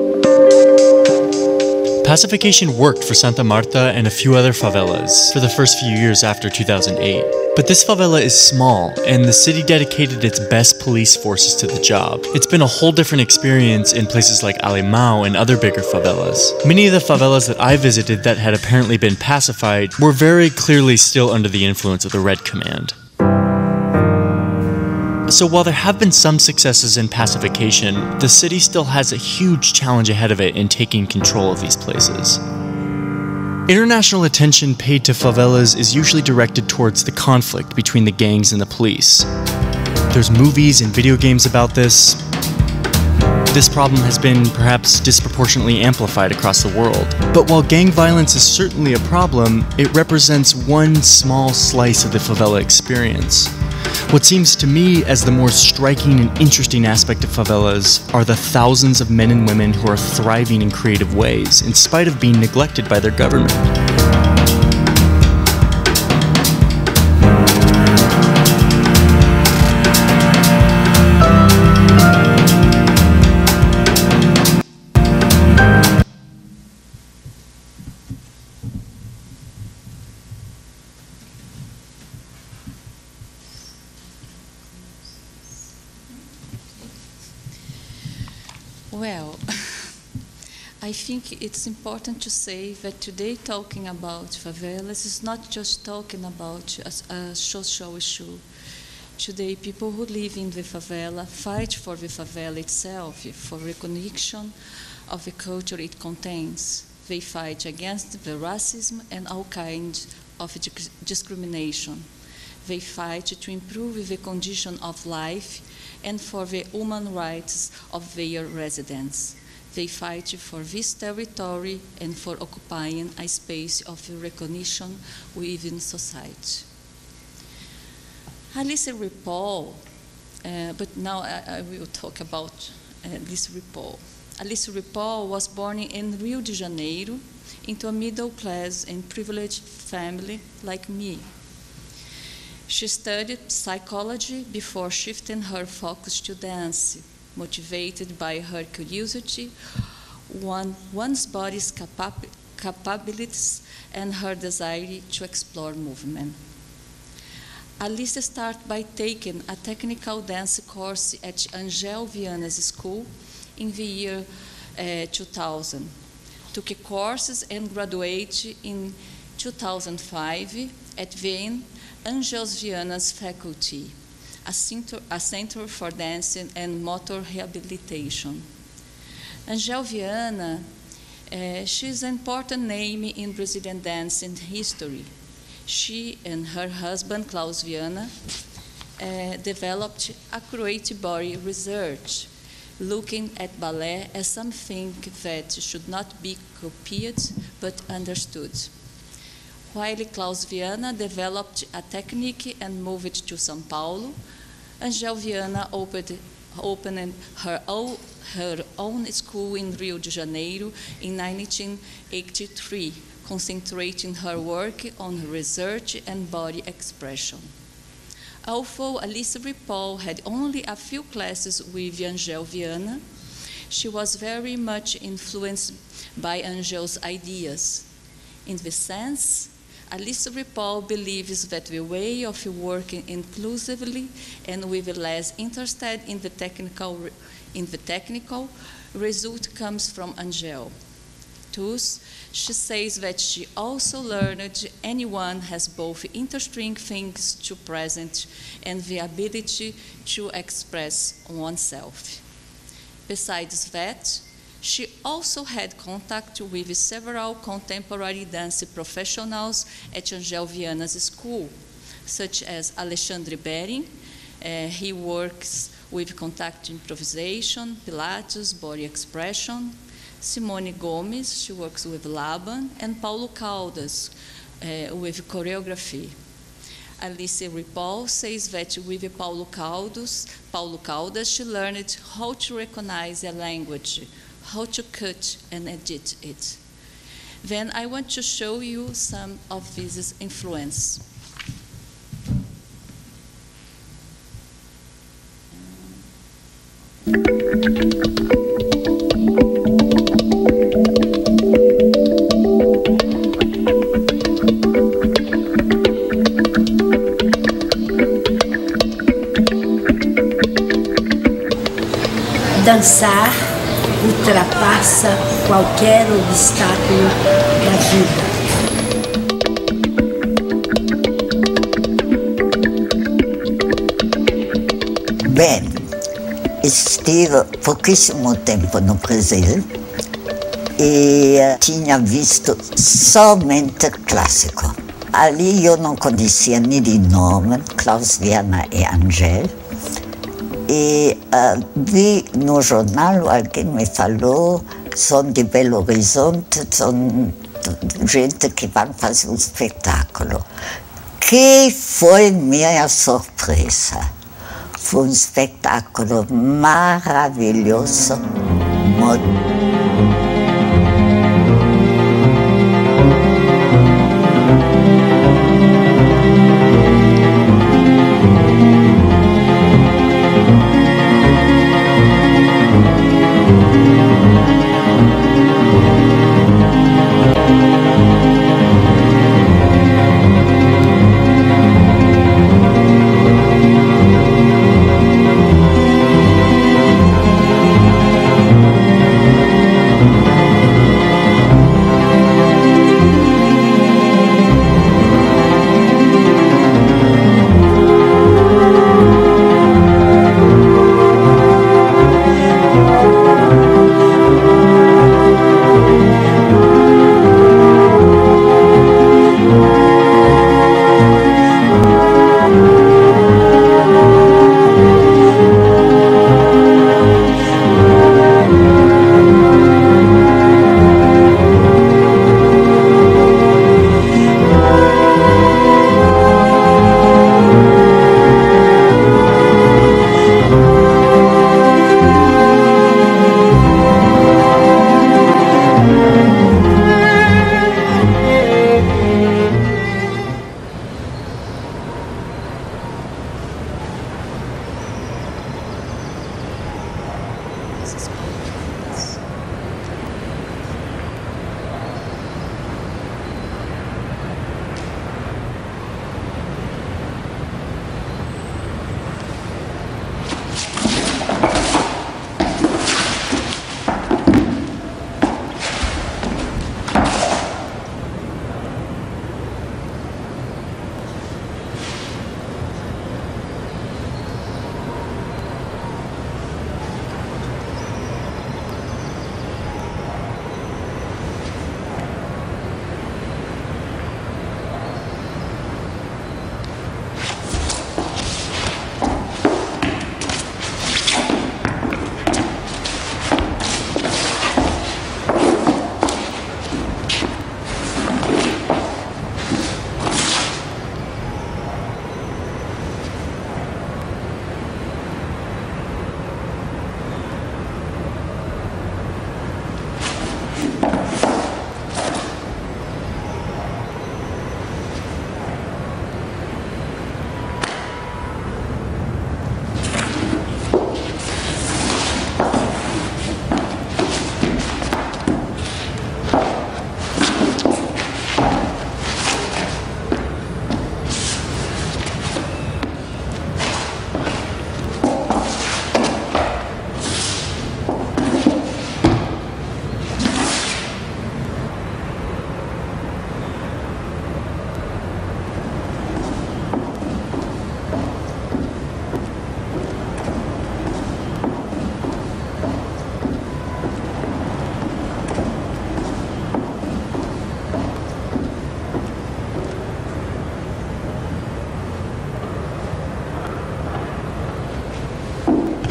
Pacification worked for Santa Marta and a few other favelas for the first few years after two thousand eight. But this favela is small, and the city dedicated its best police forces to the job. It's been a whole different experience in places like Alemão and other bigger favelas. Many of the favelas that I visited that had apparently been pacified were very clearly still under the influence of the Red Command. So while there have been some successes in pacification, the city still has a huge challenge ahead of it in taking control of these places. International attention paid to favelas is usually directed towards the conflict between the gangs and the police. There's movies and video games about this. This problem has been perhaps disproportionately amplified across the world. But while gang violence is certainly a problem, it represents one small slice of the favela experience. What seems to me as the more striking and interesting aspect of favelas are the thousands of men and women who are thriving in creative ways in spite of being neglected by their government. Well, I think it's important to say that today talking about favelas is not just talking about a, a social issue. Today, people who live in the favela fight for the favela itself, for recognition of the culture it contains. They fight against the racism and all kinds of discrimination. They fight to improve the condition of life and for the human rights of their residents. They fight for this territory and for occupying a space of recognition within society. Alice Ripoll, uh, but now I, I will talk about uh, Alice Ripoll. Alice Ripoll was born in Rio de Janeiro into a middle-class and privileged family like me. She studied psychology before shifting her focus to dance, motivated by her curiosity, one, one's body's capab capabilities, and her desire to explore movement. Alice started by taking a technical dance course at Angel Viana's school in the year uh, two thousand. Took courses and graduated in two thousand five at Vien, Angel Viana's faculty, a center, a center for dancing and motor rehabilitation. Angel Viana, uh, she's an important name in Brazilian dancing history. She and her husband, Klaus Viana, uh, developed accurate body research, looking at ballet as something that should not be copied but understood. While Klaus Viana developed a technique and moved to São Paulo, Angel Viana opened, opened her, own, her own school in Rio de Janeiro in nineteen eighty-three, concentrating her work on research and body expression. Although Alice Ripoll had only a few classes with Angel Viana, she was very much influenced by Angel's ideas. In this sense, Alice Ripoll believes that the way of working inclusively and with less interested in the technical, in the technical result comes from Angel. Thus, she says that she also learned anyone has both interesting things to present and the ability to express oneself. Besides that, she also had contact with several contemporary dance professionals at Angel Viana's school, such as Alexandre Bering. Uh, he works with contact improvisation, Pilates, body expression. Simone Gomes, she works with Laban, and Paulo Caldas uh, with choreography. Alice Ripoll says that with Paulo Caldas, Paulo Caldas, she learned how to recognize a language, how to cut and edit it. Then I want to show you some of this influence. Dançar ultrapassa qualquer obstáculo da vida. Bem, estive pouquíssimo tempo no Brasil e tinha visto somente clássico. Ali eu não conhecia nem de nome, Klaus Viana e Angel. E uh, vi no jornal, alguém me falou, são de Belo Horizonte, são gente que vai fazer um espetáculo. Que foi minha surpresa? Foi um espetáculo maravilhoso.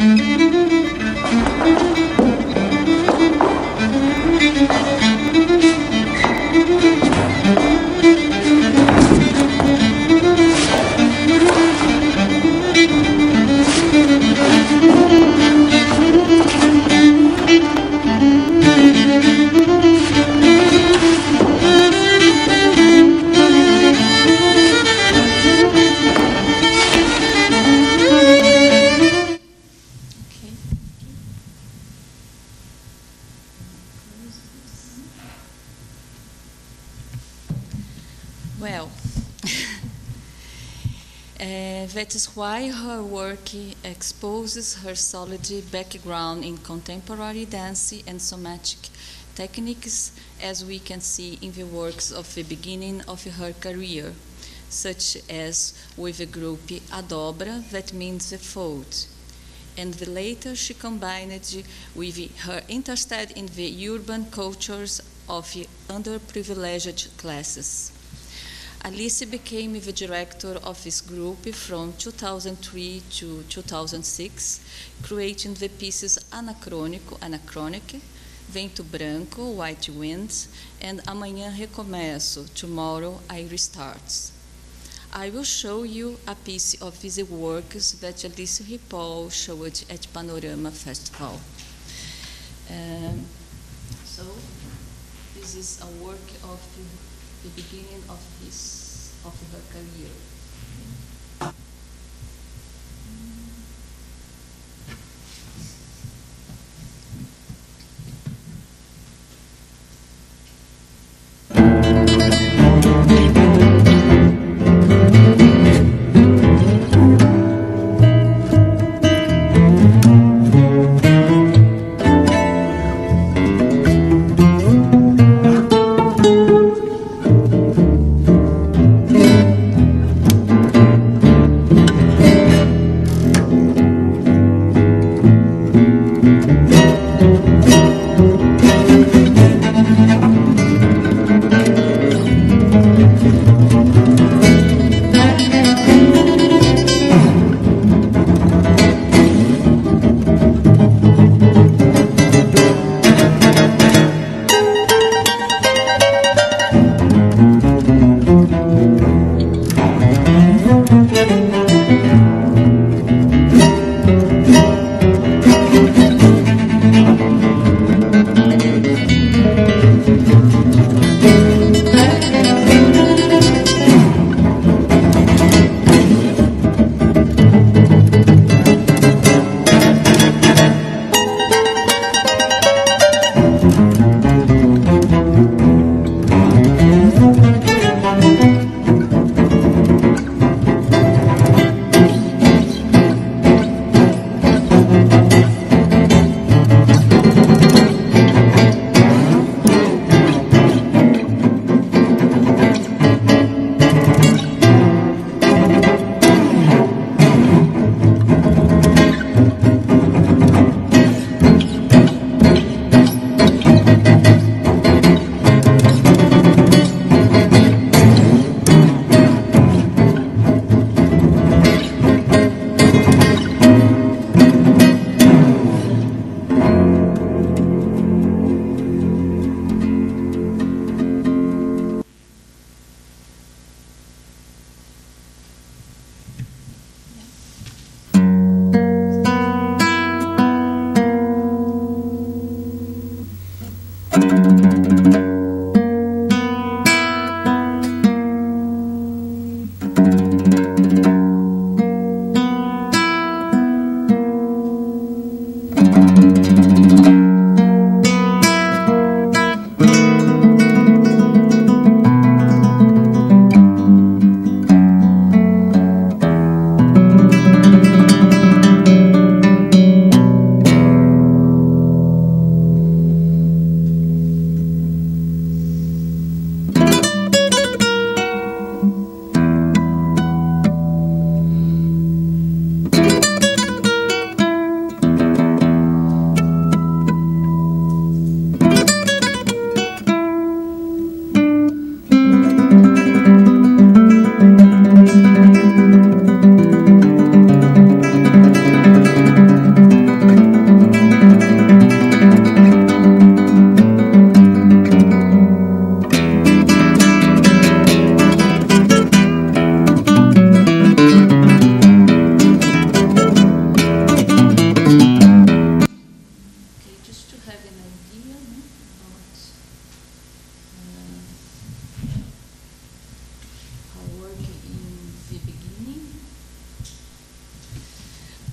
Well, uh, that is why her work exposes her solid background in contemporary dance and somatic techniques, as we can see in the works of the beginning of her career, such as with the group A Dobra, that means the fold. And the later she combined with her interest in the urban cultures of underprivileged classes. Alice became the director of this group from two thousand three to two thousand six, creating the pieces Anacrônico, Anachronic, Vento Branco, White Winds, and Amanhã Recomeço, Tomorrow I Restart. I will show you a piece of these works that Alice Ripoll showed at Panorama Festival. Um, so, this is a work of the beginning of his of her career.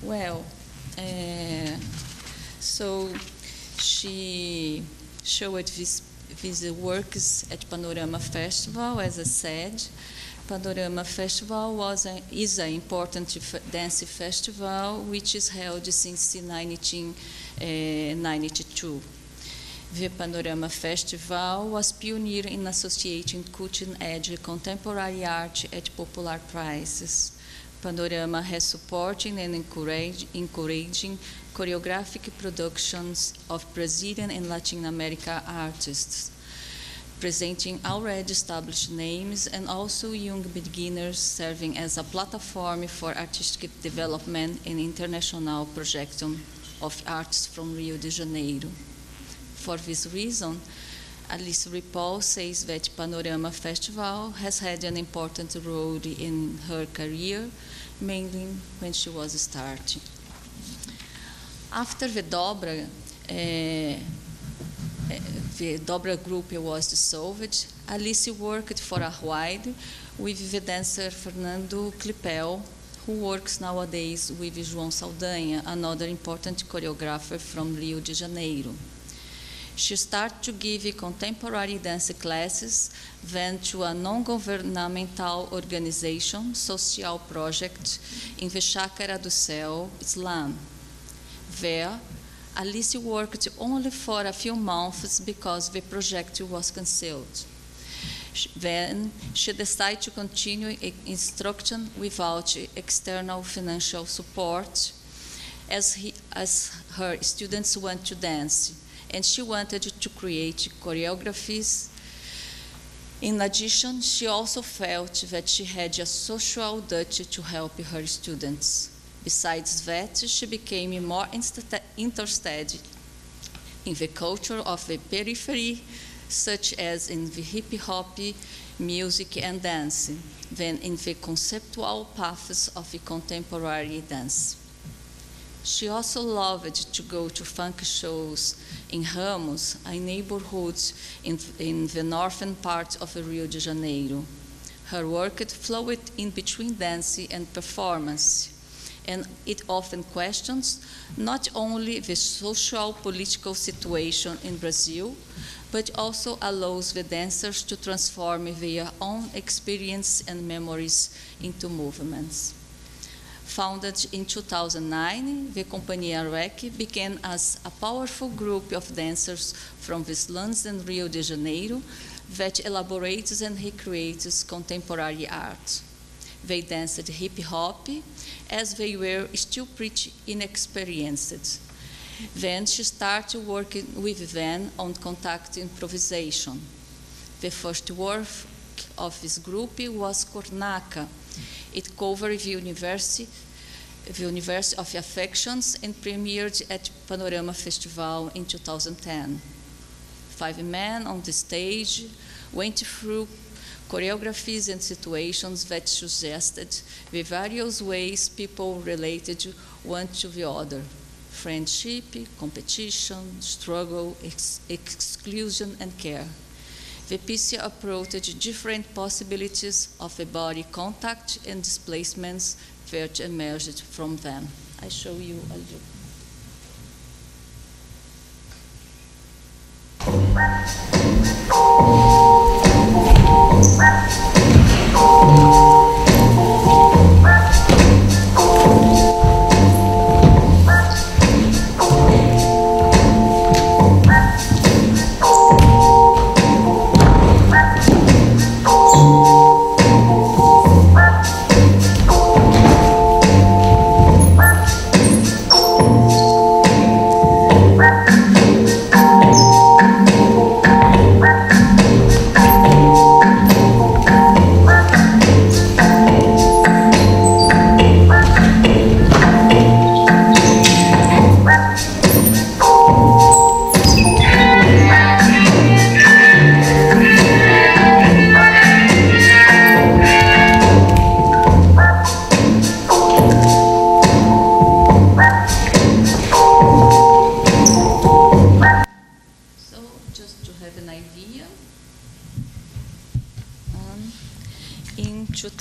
Well, uh, so she showed this, these works at Panorama Festival, as I said. Panorama Festival was a, is an important dance festival which is held since nineteen ninety-two. The Panorama Festival was pioneer in associating cutting-edge contemporary art at popular prices. Panorama has supported and encourage, encouraging choreographic productions of Brazilian and Latin American artists, presenting already established names and also young beginners, serving as a platform for artistic development and international projection of artists from Rio de Janeiro. For this reason, Alice Ripoll says that Panorama Festival has had an important role in her career, mainly when she was starting. After the Dobra, uh, the Dobra group was dissolved, Alice worked for a while with the dancer Fernando Clipel, who works nowadays with João Saldanha, another important choreographer from Rio de Janeiro. She started to give contemporary dance classes, then to a non-governmental organization, Social Project, in the Chácara do Céu, Islam. There, Alice worked only for a few months because the project was cancelled. Then she decided to continue instruction without external financial support, as, he, as her students want to dance, and she wanted to create choreographies. In addition, she also felt that she had a social duty to help her students. Besides that, she became more interested in the culture of the periphery, such as in the hip-hop, music and dancing, than in the conceptual paths of the contemporary dance. She also loved to go to funk shows in Ramos, a neighborhood in, in the northern part of Rio de Janeiro. Her work flowed in between dance and performance, and it often questions not only the social political situation in Brazil, but also allows the dancers to transform their own experience and memories into movements. Founded in two thousand nine, the Companhia Rec began as a powerful group of dancers from the slums in Rio de Janeiro that elaborates and recreates contemporary art. They danced hip-hop as they were still pretty inexperienced. Then she started working with them on contact improvisation. The first work of this group was Cornaca. It covered the University, the University of Affections and premiered at Panorama Festival in two thousand ten. Five men on the stage went through choreographies and situations that suggested the various ways people related one to the other: friendship, competition, struggle, ex exclusion, and care. The piece approached different possibilities of a body contact and displacements that emerged from them. I show you a little.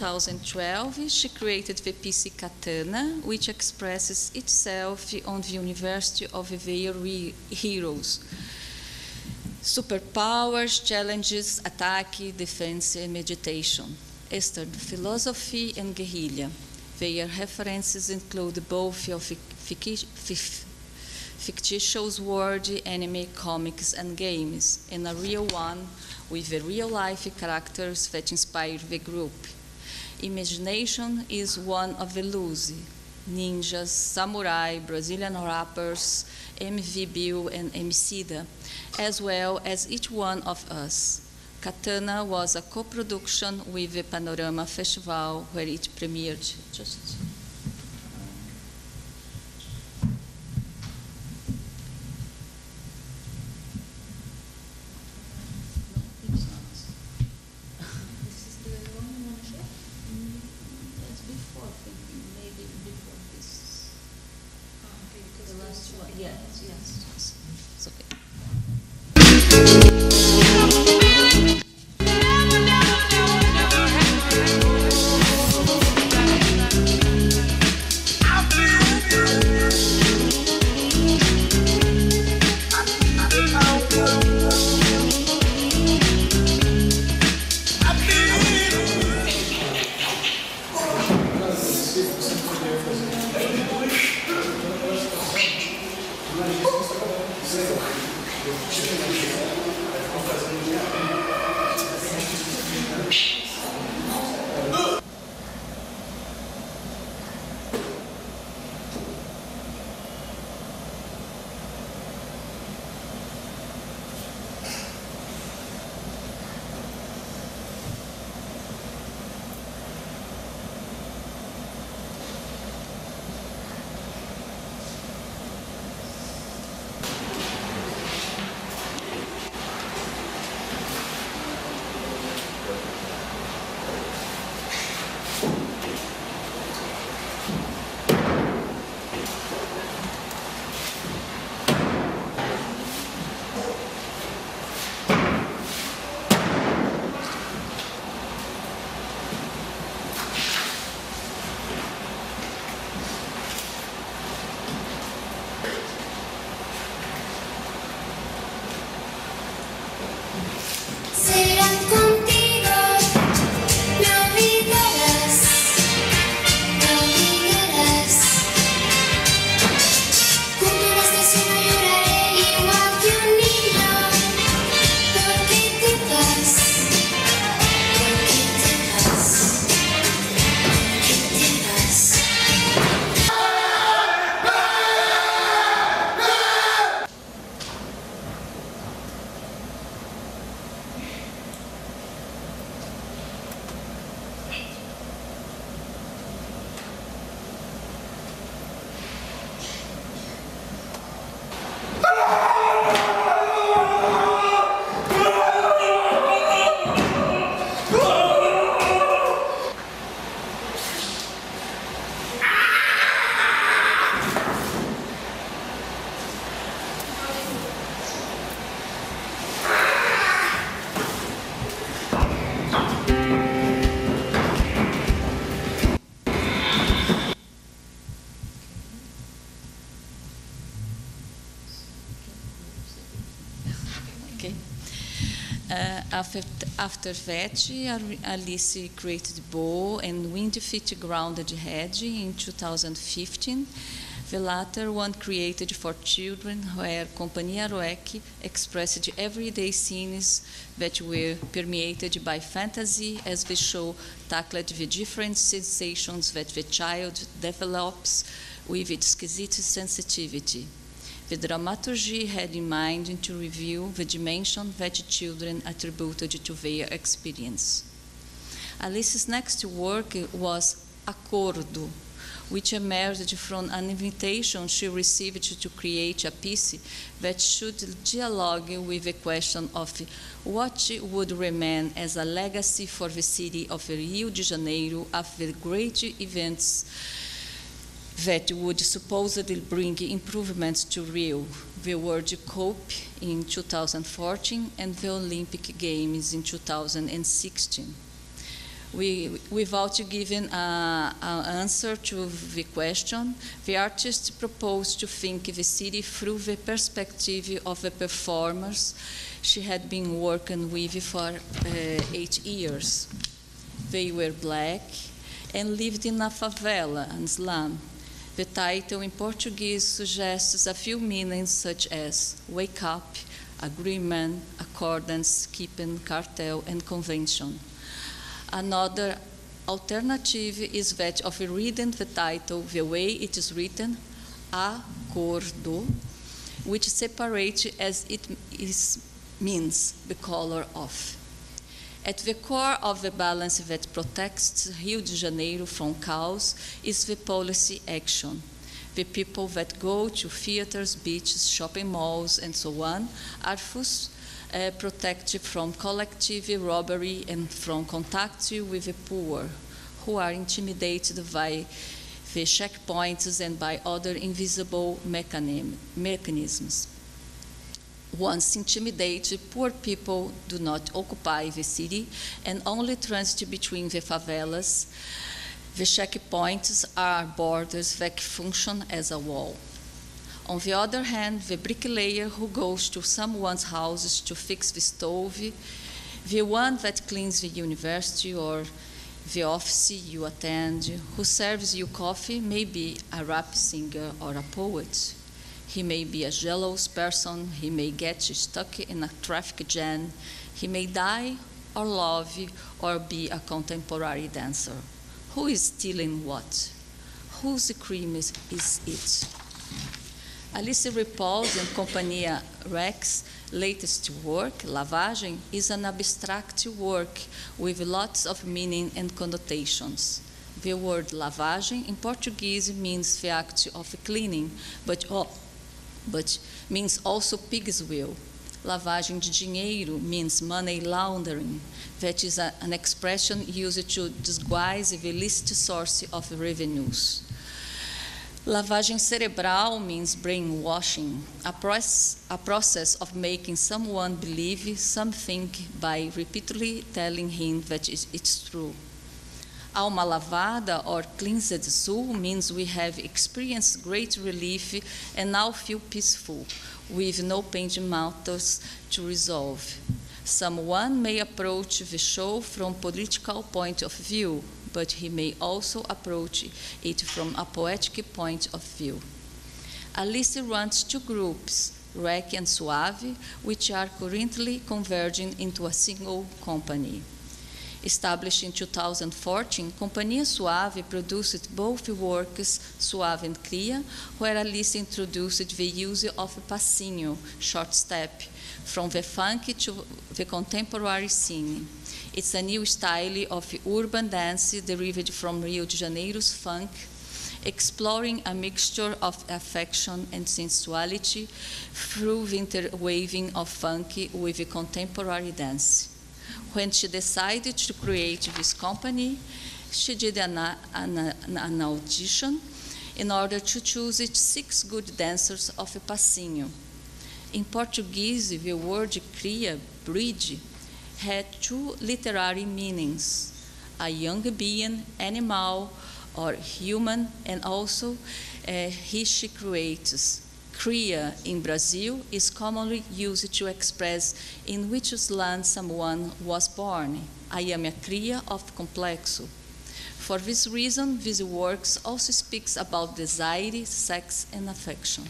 thousand twelve, she created the P C Katana, which expresses itself on the University of their heroes. Superpowers, challenges, attack, defense, and meditation. Eastern philosophy and guerrilla. Their references include both of fictitious world, anime, comics, and games, and a real one with the real-life characters that inspire the group. Imagination is one of the Lucy, ninjas, samurai, Brazilian rappers, M V Bill, and Emicida, as well as each one of us. Katana was a co-production with the Panorama Festival, where it premiered. Just Yes, yes, yes. It's okay. Uh, after, after that, Alice created Bo and Wind Fit Grounded Head in two thousand fifteen. The latter one created for children, where Companhia Aroec expressed everyday scenes that were permeated by fantasy, as the show tackled the different sensations that the child develops with exquisite sensitivity. The dramaturgy had in mind to reveal the dimension that children attributed to their experience. Alice's next work was Acordo, which emerged from an invitation she received to create a piece that should dialogue with the question of what would remain as a legacy for the city of Rio de Janeiro after the great events that would supposedly bring improvements to Rio, the World Cup in two thousand fourteen and the Olympic Games in two thousand sixteen. We, without giving an answer to the question, the artist proposed to think the city through the perspective of the performers she had been working with for uh, eight years. They were black and lived in a favela and slum. The title in Portuguese suggests a few meanings such as wake up, agreement, accordance, keeping, cartel, and convention. Another alternative is that of reading the title the way it is written, acordo, which separates as it is, means the color of. At the core of the balance that protects Rio de Janeiro from chaos is the policy action. The people that go to theaters, beaches, shopping malls, and so on are first Uh, protected from collective robbery and from contact with the poor, who are intimidated by the checkpoints and by other invisible mechanism, mechanisms. Once intimidated, poor people do not occupy the city and only transit between the favelas. The checkpoints are borders that function as a wall. On the other hand, the bricklayer who goes to someone's house to fix the stove, the one that cleans the university or the office you attend, who serves you coffee, may be a rap singer or a poet. He may be a jealous person, he may get stuck in a traffic jam, he may die or love or be a contemporary dancer. Who is stealing what? Whose crime is, is it? Alice Ripoll's and Companhia Rex latest work, Lavagem, is an abstract work with lots of meaning and connotations. The word lavagem in Portuguese means the act of cleaning, but, oh, but means also pig's wheel. Lavagem de dinheiro means money laundering. That is a, an expression used to disguise the illicit source of revenues. Lavagem cerebral means brainwashing, a, process, a process of making someone believe something by repeatedly telling him that it's true. Alma lavada or cleansed soul means we have experienced great relief and now feel peaceful, with no pending matters to resolve. Someone may approach the show from a political point of view, but he may also approach it from a poetic point of view. Alice runs two groups, Rec and Suave, which are currently converging into a single company. Established in two thousand fourteen, Companhia Suave produced both works, Suave and Cria, where Alice introduced the use of passinho, short step, from the funk to the contemporary scene. It's a new style of urban dance derived from Rio de Janeiro's funk, exploring a mixture of affection and sensuality through the interweaving of funk with the contemporary dance. When she decided to create this company, she did an, an, an audition in order to choose six good dancers of passinho. In Portuguese, the word cria, bridge, had two literary meanings, a young being, animal, or human, and also uh, he, she creates. Cria in Brazil is commonly used to express in which land someone was born. I am a cria of Complexo. For this reason, this works also speaks about desire, sex, and affection.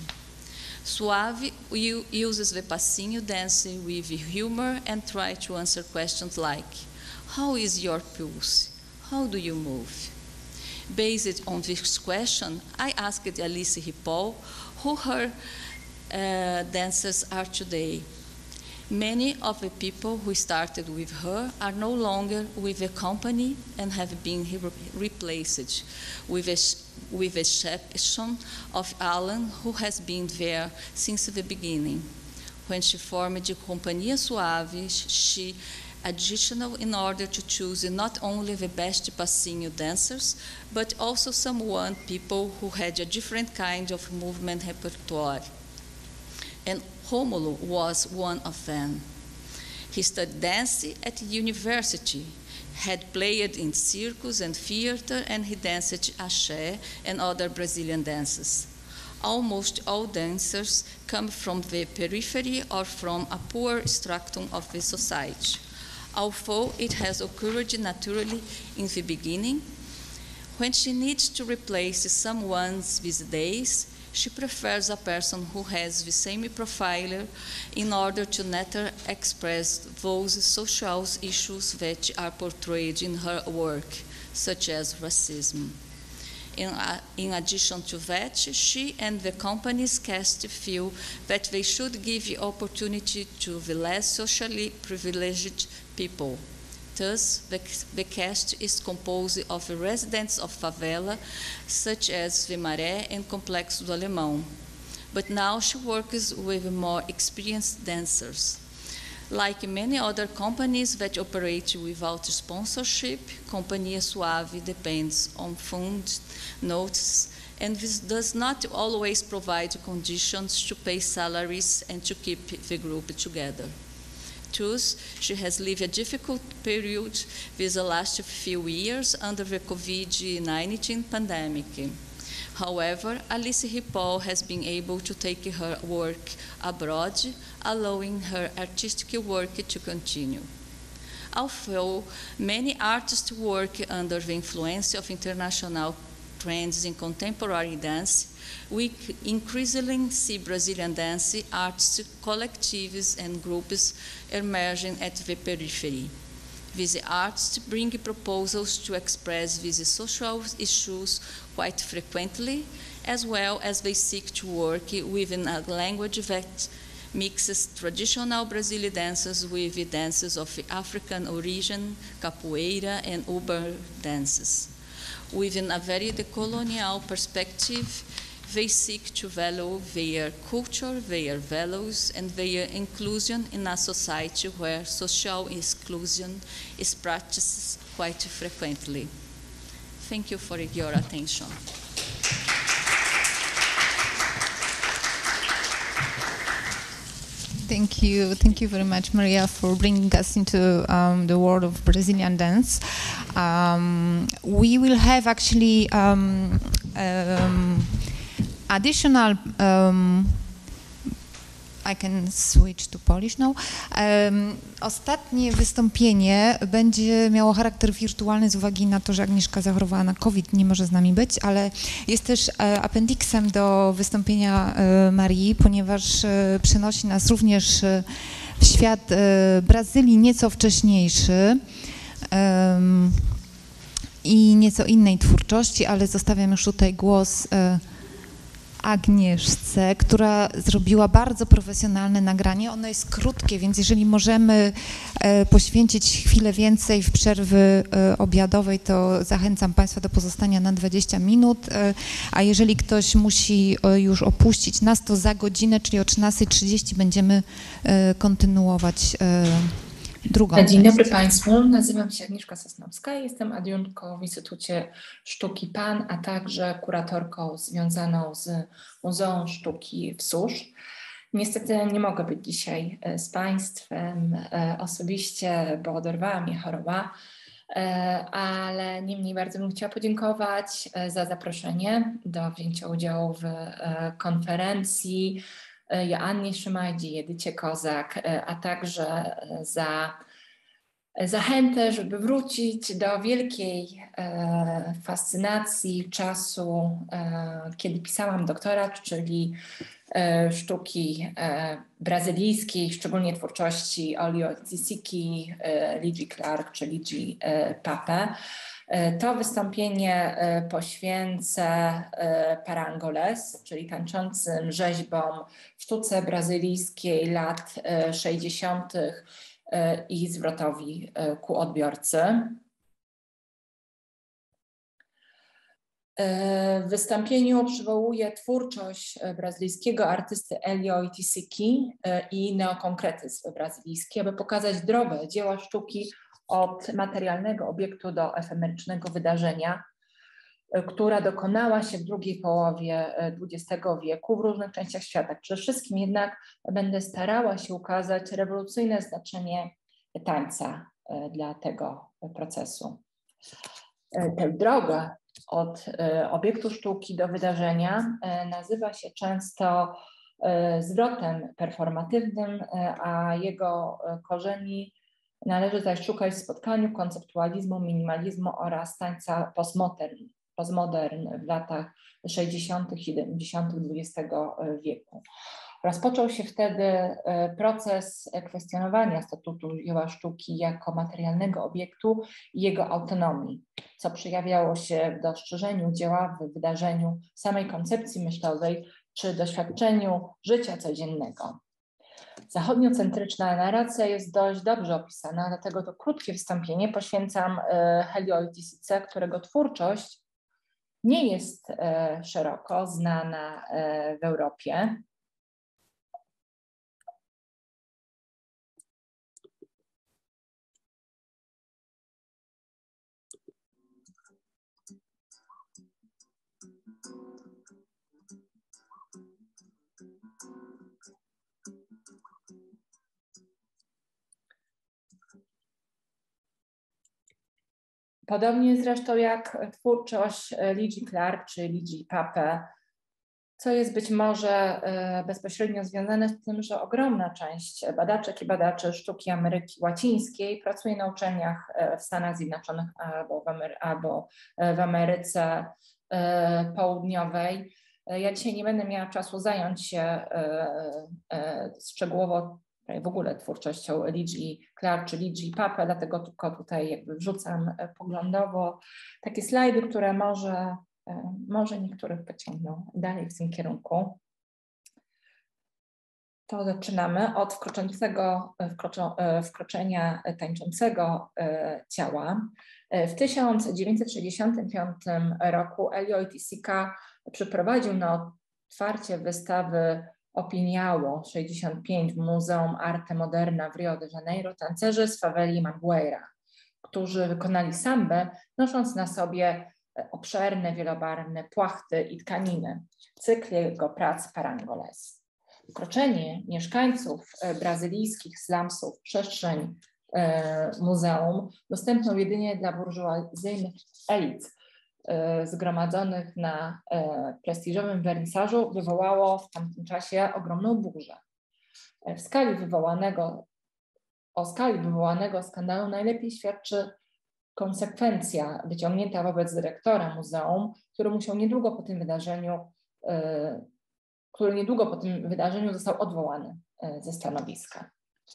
Suave uses the passinho dance with humor and tries to answer questions like, how is your pulse? How do you move? Based on this question, I asked Alice Ripoll who her uh, dancers are today. Many of the people who started with her are no longer with the company and have been re replaced with a, with the exception of Alan, who has been there since the beginning. When she formed the Companhia Suave, she additional in order to choose not only the best passinho dancers, but also someone, people who had a different kind of movement repertoire. And Romulo was one of them. He studied dance at university. had played in circus and theater, and he danced axé and other Brazilian dances. Almost all dancers come from the periphery or from a poor stratum of the society. Although it has occurred naturally in the beginning, when she needs to replace someone's these days, she prefers a person who has the same profile in order to better express those social issues that are portrayed in her work, such as racism. In, uh, in addition to that, she and the company's cast feel that they should give the opportunity to the less socially privileged people. Thus, the, the cast is composed of residents of favela, such as the Maré and Complexo do Alemão. But now she works with more experienced dancers. Like many other companies that operate without sponsorship, Companhia Suave depends on fund notes, and this does not always provide conditions to pay salaries and to keep the group together. Thus, she has lived a difficult period with the last few years under the COVID nineteen pandemic. However, Alice Ripoll has been able to take her work abroad, allowing her artistic work to continue. Although many artists work under the influence of international trends in contemporary dance, we increasingly see Brazilian dance artists, collectives, and groups emerging at the periphery. These artists bring proposals to express these social issues quite frequently, as well as they seek to work within a language that mixes traditional Brazilian dances with the dances of African origin, capoeira, and urban dances. Within a very decolonial perspective, they seek to value their culture, their values, and their inclusion in a society where social exclusion is practiced quite frequently. Thank you for your attention. Thank you. Thank you very much, Maria, for bringing us into um, the world of Brazilian dance. Um, we will have actually um, um, additional, um, I can switch to Polish now. Um, ostatnie wystąpienie będzie miało charakter wirtualny z uwagi na to, że Agnieszka zachorowała na COVID, nie może z nami być, ale jest też appendixem do wystąpienia Marii, ponieważ przenosi nas również w świat Brazylii nieco wcześniejszy um, i nieco innej twórczości, ale zostawiam już tutaj głos Agnieszce, która zrobiła bardzo profesjonalne nagranie. Ono jest krótkie, więc jeżeli możemy e, poświęcić chwilę więcej w przerwy e, obiadowej, to zachęcam Państwa do pozostania na dwadzieścia minut, e, a jeżeli ktoś musi e, już opuścić nas, to za godzinę, czyli o trzynastej trzydzieści będziemy e, kontynuować e, drugą Dzień część. dobry Państwu, nazywam się Agnieszka Sosnowska, jestem adiuntką w Instytucie Sztuki Pan, a także kuratorką związaną z Muzeum Sztuki w Susz. Niestety nie mogę być dzisiaj z Państwem osobiście, bo oderwała mnie choroba, ale niemniej bardzo bym chciała podziękować za zaproszenie do wzięcia udziału w konferencji Joannie Szymajdzie, Edycie Kozak, a także za zachętę, żeby wrócić do wielkiej e, fascynacji czasu, e, kiedy pisałam doktorat, czyli e, sztuki e, brazylijskiej, szczególnie twórczości Olio Dzisiki, e, Lidii Clark czy Lidii e, Pape. To wystąpienie poświęcę parangoles, czyli tańczącym rzeźbom w sztuce brazylijskiej lat sześćdziesiątych i zwrotowi ku odbiorcy. W wystąpieniu przywołuję twórczość brazylijskiego artysty Elio Itisiki i neokonkretyzm brazylijski, aby pokazać drogę dzieła sztuki od materialnego obiektu do efemerycznego wydarzenia, która dokonała się w drugiej połowie dwudziestego wieku w różnych częściach świata. Przede wszystkim jednak będę starała się ukazać rewolucyjne znaczenie tańca dla tego procesu. Tę drogę od obiektu sztuki do wydarzenia nazywa się często zwrotem performatywnym, a jego korzeni należy zaś szukać w spotkaniu konceptualizmu, minimalizmu oraz tańca postmodern, postmodern w latach sześćdziesiątych i siedemdziesiątych dwudziestego wieku. Rozpoczął się wtedy proces kwestionowania statutu dzieła sztuki jako materialnego obiektu i jego autonomii, co przejawiało się w dostrzeżeniu dzieła, w wydarzeniu samej koncepcji myślowej czy doświadczeniu życia codziennego. Zachodniocentryczna narracja jest dość dobrze opisana, dlatego to krótkie wstąpienie poświęcam Helioitysice, którego twórczość nie jest szeroko znana w Europie. Podobnie zresztą jak twórczość Lidii Clark czy Lidii Pape, co jest być może bezpośrednio związane z tym, że ogromna część badaczek i badaczy sztuki Ameryki Łacińskiej pracuje na uczelniach w Stanach Zjednoczonych albo w, Amery- albo w Ameryce Południowej. Ja dzisiaj nie będę miała czasu zająć się szczegółowo w ogóle twórczością Lidii Clark czy Lidii Pape, dlatego tylko tutaj jakby wrzucam poglądowo takie slajdy, które może, może niektórych pociągną dalej w tym kierunku. To zaczynamy od wkroczącego, wkroczo, wkroczenia tańczącego ciała. W tysiąc dziewięćset sześćdziesiątym piątym roku Elio Itisika przyprowadził na otwarcie wystawy Opiniało sześćdziesiąt pięć w Muzeum Arte Moderna w Rio de Janeiro tancerzy z faweli Mangueira, którzy wykonali sambę, nosząc na sobie obszerne, wielobarwne płachty i tkaniny. Cykl jego prac Parangoles. Wkroczenie mieszkańców brazylijskich slumsów w przestrzeń e, muzeum dostępną jedynie dla burżuazyjnych elit e, zgromadzonych na e, prestiżowym wernisażu wywołało w tamtym czasie ogromną burzę. E, w skali wywołanego, o skali wywołanego skandalu najlepiej świadczy konsekwencja wyciągnięta wobec dyrektora muzeum, który musiał niedługo po tym wydarzeniu e, który niedługo po tym wydarzeniu został odwołany ze stanowiska.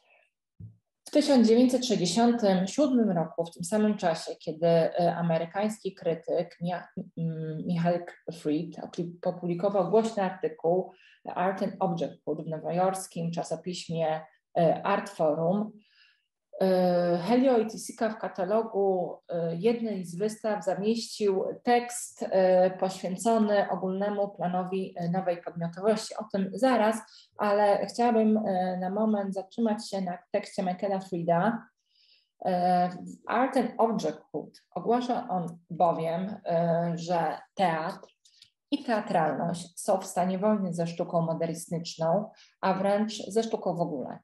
W tysiąc dziewięćset sześćdziesiątym siódmym roku, w tym samym czasie, kiedy amerykański krytyk Michael Fried opublikował głośny artykuł Art and Objecthood w nowojorskim czasopiśmie Art Forum, Helio Itisika w katalogu jednej z wystaw zamieścił tekst poświęcony ogólnemu planowi nowej podmiotowości. O tym zaraz, ale chciałabym na moment zatrzymać się na tekście Michaela Frieda. Art and Objecthood ogłasza on bowiem, że teatr i teatralność są w stanie wojny ze sztuką modernistyczną, a wręcz ze sztuką w ogóle.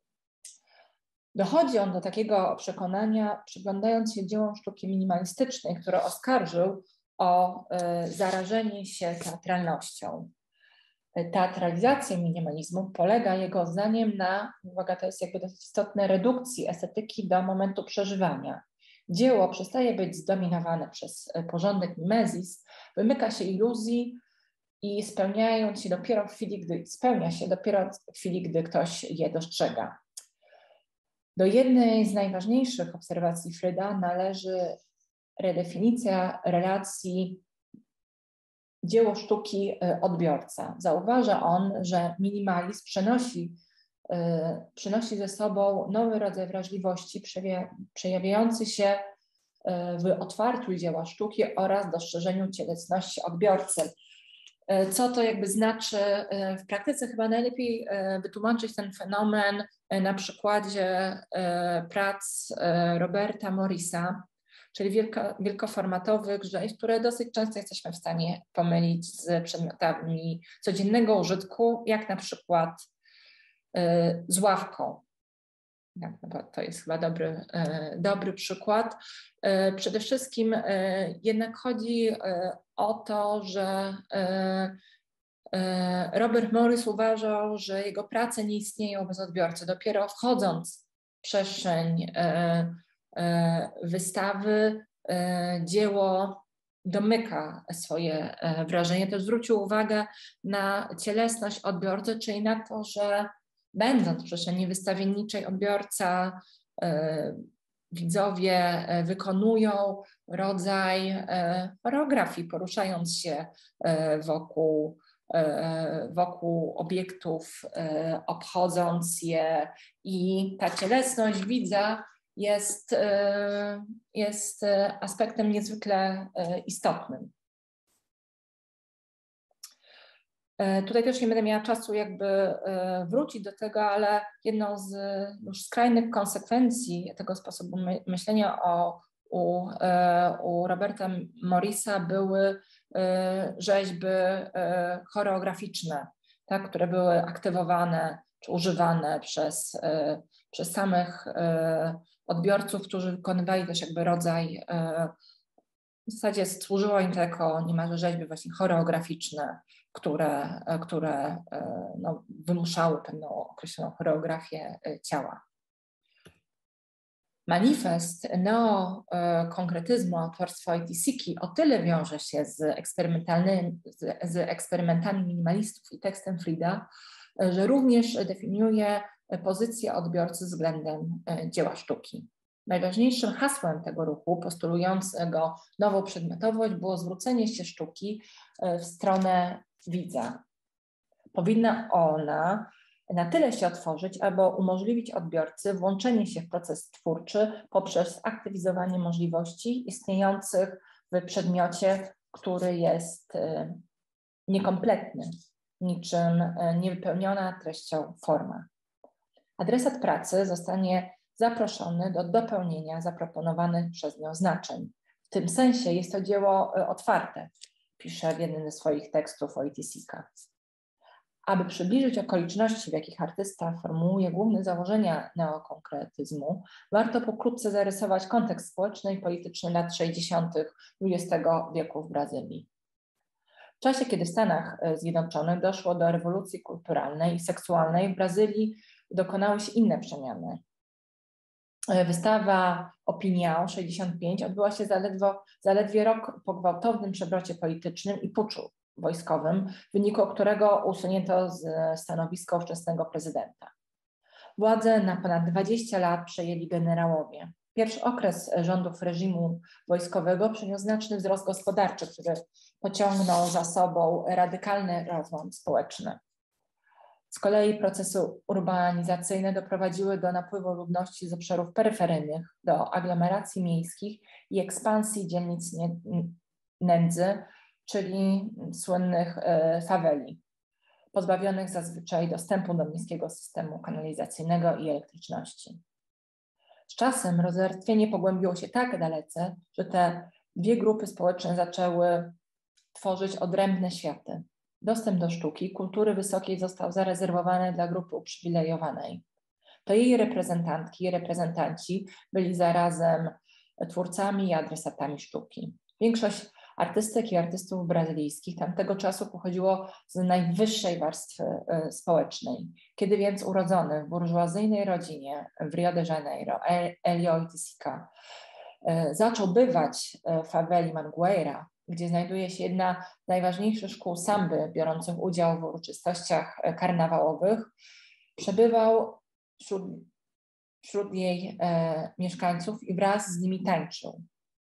Dochodzi on do takiego przekonania, przyglądając się dziełom sztuki minimalistycznej, które oskarżył o y, zarażenie się teatralnością. Teatralizacja minimalizmu polega jego zdaniem na, uwaga, to jest jakby dosyć istotne, redukcji estetyki do momentu przeżywania. Dzieło przestaje być zdominowane przez porządek mimezis, wymyka się iluzji i spełniając się dopiero w chwili, gdy spełnia się dopiero w chwili, gdy ktoś je dostrzega. Do jednej z najważniejszych obserwacji Frieda należy redefinicja relacji dzieło-sztuki-odbiorca. Zauważa on, że minimalizm przenosi, przynosi ze sobą nowy rodzaj wrażliwości przejawiający się w otwarciu dzieła sztuki oraz dostrzeżeniu cielesności odbiorcy. Co to jakby znaczy w praktyce? Chyba najlepiej wytłumaczyć ten fenomen na przykładzie prac Roberta Morrisa, czyli wielko, wielkoformatowych rzeźb, które dosyć często jesteśmy w stanie pomylić z przedmiotami codziennego użytku, jak na przykład z ławką. No, to jest chyba dobry, dobry przykład. Przede wszystkim jednak chodzi o to, że Robert Morris uważał, że jego prace nie istnieją bez odbiorcy. Dopiero wchodząc w przestrzeń wystawy, dzieło domyka swoje wrażenie. Też zwrócił uwagę na cielesność odbiorcy, czyli na to, że będąc w przestrzeni wystawienniczej, odbiorca, widzowie wykonują rodzaj choreografii, poruszając się wokół, wokół obiektów, obchodząc je, i ta cielesność widza jest, jest aspektem niezwykle istotnym. Tutaj też nie będę miała czasu jakby wrócić do tego, ale jedną z już skrajnych konsekwencji tego sposobu myślenia o, u, u Roberta Morrisa były rzeźby choreograficzne, tak, które były aktywowane czy używane przez, przez samych odbiorców, którzy wykonywali też jakby rodzaj, w zasadzie służyło im to jako niemalże rzeźby właśnie choreograficzne, które, które no, wymuszały pewną określoną choreografię ciała. Manifest neokonkretyzmu autorstwa Wojtycki o tyle wiąże się z eksperymentalnymi, z, z eksperymentami minimalistów i tekstem Frida, że również definiuje pozycję odbiorcy względem dzieła sztuki. Najważniejszym hasłem tego ruchu, postulującego nową przedmiotowość, było zwrócenie się sztuki w stronę widza. Powinna ona na tyle się otworzyć, aby umożliwić odbiorcy włączenie się w proces twórczy poprzez aktywizowanie możliwości istniejących w przedmiocie, który jest niekompletny, niczym niewypełniona treścią forma. Adresat pracy zostanie zaproszony do dopełnienia zaproponowanych przez nią znaczeń. W tym sensie jest to dzieło otwarte, pisze w jednym ze swoich tekstów Wojtycka. Aby przybliżyć okoliczności, w jakich artysta formułuje główne założenia neokonkretyzmu, warto pokrótce zarysować kontekst społeczny i polityczny lat sześćdziesiątych dwudziestego wieku w Brazylii. W czasie, kiedy w Stanach Zjednoczonych doszło do rewolucji kulturalnej i seksualnej, w Brazylii dokonały się inne przemiany. Wystawa Opinião sześćdziesiąt pięć odbyła się zaledwo, zaledwie rok po gwałtownym przewrocie politycznym i puczu wojskowym, w wyniku którego usunięto z stanowiska ówczesnego prezydenta. Władzę na ponad dwadzieścia lat przejęli generałowie. Pierwszy okres rządów reżimu wojskowego przyniósł znaczny wzrost gospodarczy, który pociągnął za sobą radykalny rozłam społeczny. Z kolei procesy urbanizacyjne doprowadziły do napływu ludności z obszarów peryferyjnych, do aglomeracji miejskich i ekspansji dzielnic nędzy, czyli słynnych faweli, pozbawionych zazwyczaj dostępu do miejskiego systemu kanalizacyjnego i elektryczności. Z czasem rozwarstwienie pogłębiło się tak dalece, że te dwie grupy społeczne zaczęły tworzyć odrębne światy. Dostęp do sztuki, kultury wysokiej został zarezerwowany dla grupy uprzywilejowanej. To jej reprezentantki i reprezentanci byli zarazem twórcami i adresatami sztuki. Większość artystek i artystów brazylijskich tamtego czasu pochodziło z najwyższej warstwy społecznej. Kiedy więc urodzony w burżuazyjnej rodzinie w Rio de Janeiro Hélio Wojtycka zaczął bywać w faweli Mangueira, gdzie znajduje się jedna z najważniejszych szkół samby biorących udział w uroczystościach karnawałowych, przebywał wśród, wśród jej e, mieszkańców i wraz z nimi tańczył.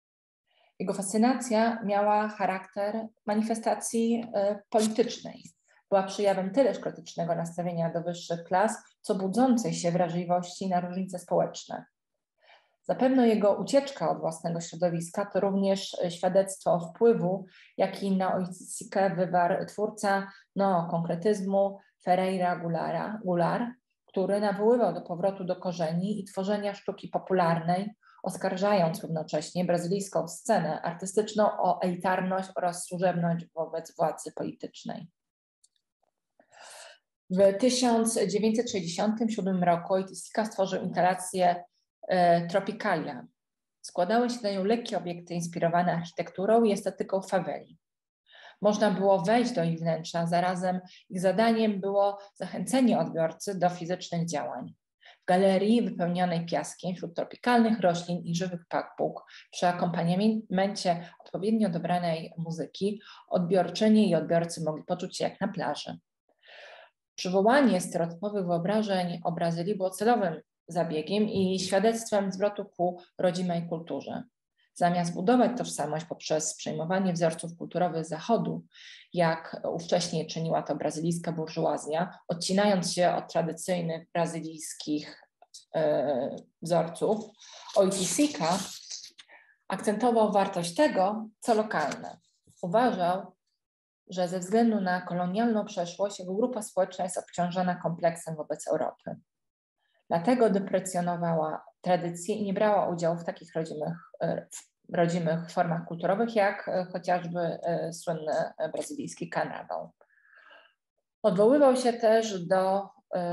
Jego fascynacja miała charakter manifestacji e, politycznej. Była przejawem tyleż krytycznego nastawienia do wyższych klas, co budzącej się wrażliwości na różnice społeczne. Zapewne jego ucieczka od własnego środowiska to również świadectwo wpływu, jaki na Wojtyckę wywarł twórca neokonkretyzmu Ferreira Goulart, Goulart, który nawoływał do powrotu do korzeni i tworzenia sztuki popularnej, oskarżając równocześnie brazylijską scenę artystyczną o elitarność oraz służebność wobec władzy politycznej. W tysiąc dziewięćset sześćdziesiątym siódmym roku Oiticica stworzył instalację e, Tropicalia. Składały się na nią lekkie obiekty inspirowane architekturą i estetyką faweli. Można było wejść do ich wnętrza, zarazem ich zadaniem było zachęcenie odbiorcy do fizycznych działań. W galerii wypełnionej piaskiem wśród tropikalnych roślin i żywych papug przy akompaniamencie odpowiednio dobranej muzyki odbiorczynie i odbiorcy mogli poczuć się jak na plaży. Przywołanie stereotypowych wyobrażeń o Brazylii było celowym zabiegiem i świadectwem zwrotu ku rodzimej kulturze. Zamiast budować tożsamość poprzez przejmowanie wzorców kulturowych Zachodu, jak ówcześnie czyniła to brazylijska burżuazja, odcinając się od tradycyjnych brazylijskich e, wzorców, Oiticica akcentował wartość tego, co lokalne. Uważał, że ze względu na kolonialną przeszłość jego grupa społeczna jest obciążona kompleksem wobec Europy. Dlatego deprecjonowała tradycje i nie brała udziału w takich rodzimych, rodzimych formach kulturowych, jak chociażby słynny brazylijski karnawał. Odwoływał się też do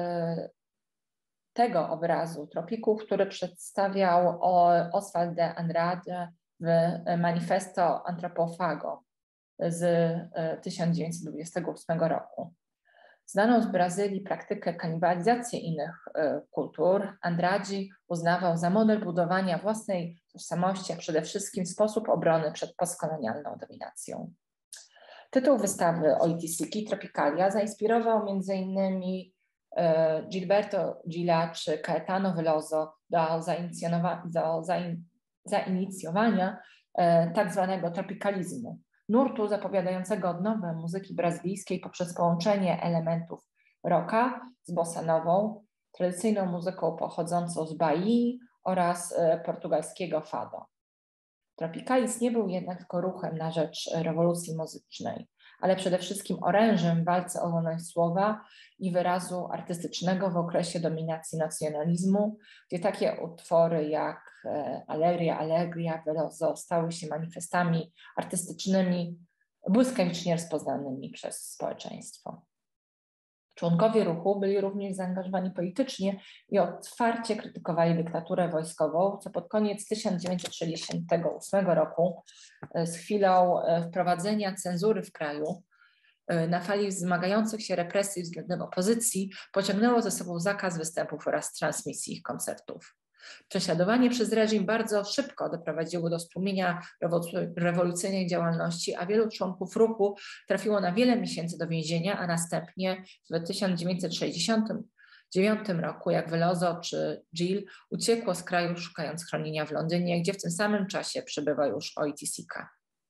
tego obrazu tropików, który przedstawiał Oswald de Andrade w Manifesto Antropofago z tysiąc dziewięćset dwudziestego ósmego roku. Znaną z Brazylii praktykę kanibalizacji innych y, kultur Andrade uznawał za model budowania własnej tożsamości, a przede wszystkim sposób obrony przed postkolonialną dominacją. Tytuł wystawy Oiticici Tropicalia zainspirował między innymi y, Gilberto Gila czy Caetano Veloso do, do zain, zainicjowania y, tak zwanego tropikalizmu, nurtu zapowiadającego odnowę muzyki brazylijskiej poprzez połączenie elementów rocka z bossa nową, tradycyjną muzyką pochodzącą z Bahii oraz portugalskiego fado. Tropicalizm nie był jednak tylko ruchem na rzecz rewolucji muzycznej, ale przede wszystkim orężem w walce o wolność słowa i wyrazu artystycznego w okresie dominacji nacjonalizmu, gdzie takie utwory jak Alegria, Alegria, Veloso stały się manifestami artystycznymi błyskawicznie rozpoznanymi przez społeczeństwo. Członkowie ruchu byli również zaangażowani politycznie i otwarcie krytykowali dyktaturę wojskową, co pod koniec tysiąc dziewięćset sześćdziesiątego ósmego roku z chwilą wprowadzenia cenzury w kraju na fali wzmagających się represji względem opozycji pociągnęło ze sobą zakaz występów oraz transmisji ich koncertów. Prześladowanie przez reżim bardzo szybko doprowadziło do stłumienia rewolucyjnej działalności, a wielu członków ruchu trafiło na wiele miesięcy do więzienia, a następnie w tysiąc dziewięćset sześćdziesiątym dziewiątym roku, jak Veloso czy Gil, uciekło z kraju szukając schronienia w Londynie, gdzie w tym samym czasie przebywa już Oiticica.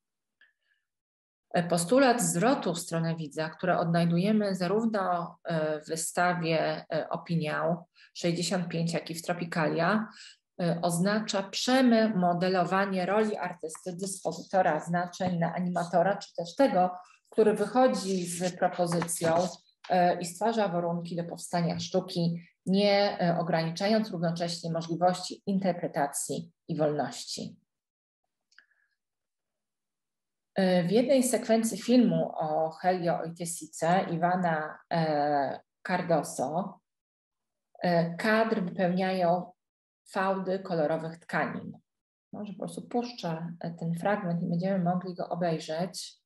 Postulat zwrotu w stronę widza, które odnajdujemy zarówno w wystawie Opinião sześćdziesiąt pięć, jak i w Tropicalia, oznacza przemodelowanie roli artysty, dyspozytora znaczeń na animatora, czy też tego, który wychodzi z propozycją i stwarza warunki do powstania sztuki, nie ograniczając równocześnie możliwości interpretacji i wolności. W jednej sekwencji filmu o Helio Oiticice Ivana Cardoso kadr wypełniają fałdy kolorowych tkanin. Może po prostu puszczę ten fragment i będziemy mogli go obejrzeć.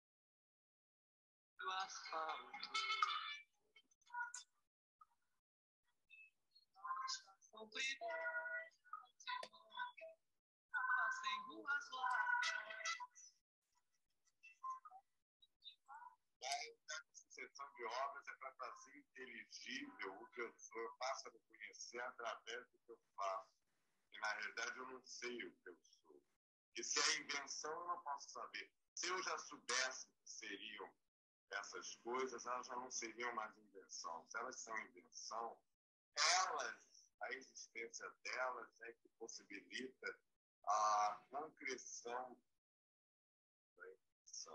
Concepção de obras é para fazer inteligível o que eu sou, eu passo a me conhecer através do que eu faço. E na realidade eu não sei o que eu sou. E se é invenção eu não posso saber. Se eu já soubesse o que seriam essas coisas, elas já não seriam mais invenção. Se elas são invenção, elas, a existência delas é que possibilita a concreção da invenção.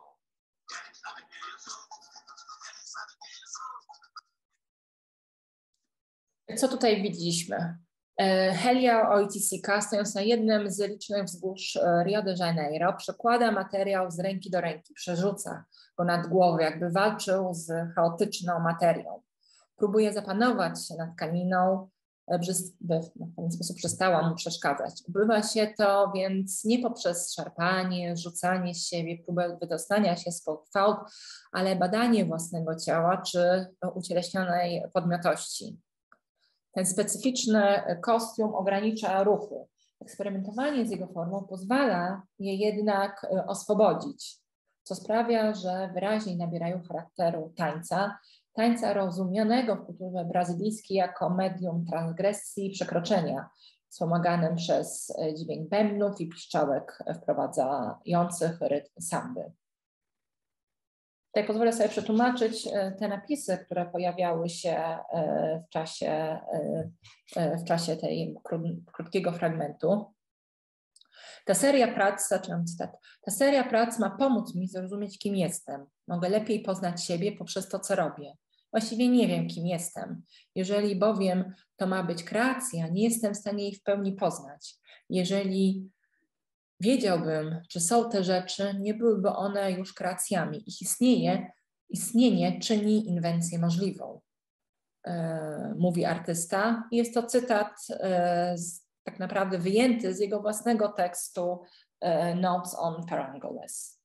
Co tutaj widzieliśmy? Helio Oiticica, stojąc na jednym z licznych wzgórz Rio de Janeiro, przekłada materiał z ręki do ręki, przerzuca go nad głowę, jakby walczył z chaotyczną materią. próbuje zapanować nad tkaniną, by w pewien sposób przestała mu przeszkadzać. Odbywa się to więc nie poprzez szarpanie, rzucanie z siebie, próbę wydostania się spod fałd, ale badanie własnego ciała czy ucieleśnionej podmiotości. Ten specyficzny kostium ogranicza ruchy. Eksperymentowanie z jego formą pozwala je jednak oswobodzić, co sprawia, że wyraźniej nabierają charakteru tańca, tańca rozumianego w kulturze brazylijskiej jako medium transgresji i przekroczenia, wspomaganym przez dźwięk bębnów i piszczałek wprowadzających rytm samby. Tutaj pozwolę sobie przetłumaczyć te napisy, które pojawiały się w czasie, w czasie tej krótkiego fragmentu. Ta seria prac, zaczynam cytat, ta seria prac ma pomóc mi zrozumieć, kim jestem. Mogę lepiej poznać siebie poprzez to, co robię. Właściwie nie wiem, kim jestem. Jeżeli bowiem to ma być kreacja, nie jestem w stanie jej w pełni poznać. Jeżeli wiedziałbym, czy są te rzeczy, nie byłyby one już kreacjami. Ich istnieje, istnienie czyni inwencję możliwą, e, mówi artysta. Jest to cytat e, z, tak naprawdę wyjęty z jego własnego tekstu e, Notes on Parangoles.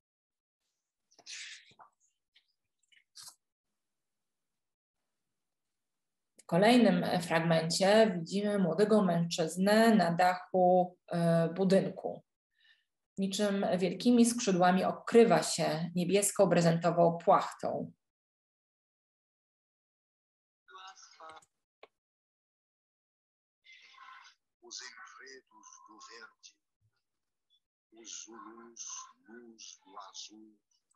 W kolejnym fragmencie widzimy młodego mężczyznę na dachu e, budynku. Niczym wielkimi skrzydłami okrywa się niebieską brezentową płachtą. Os enredos do verde, os zulus, luz do azul.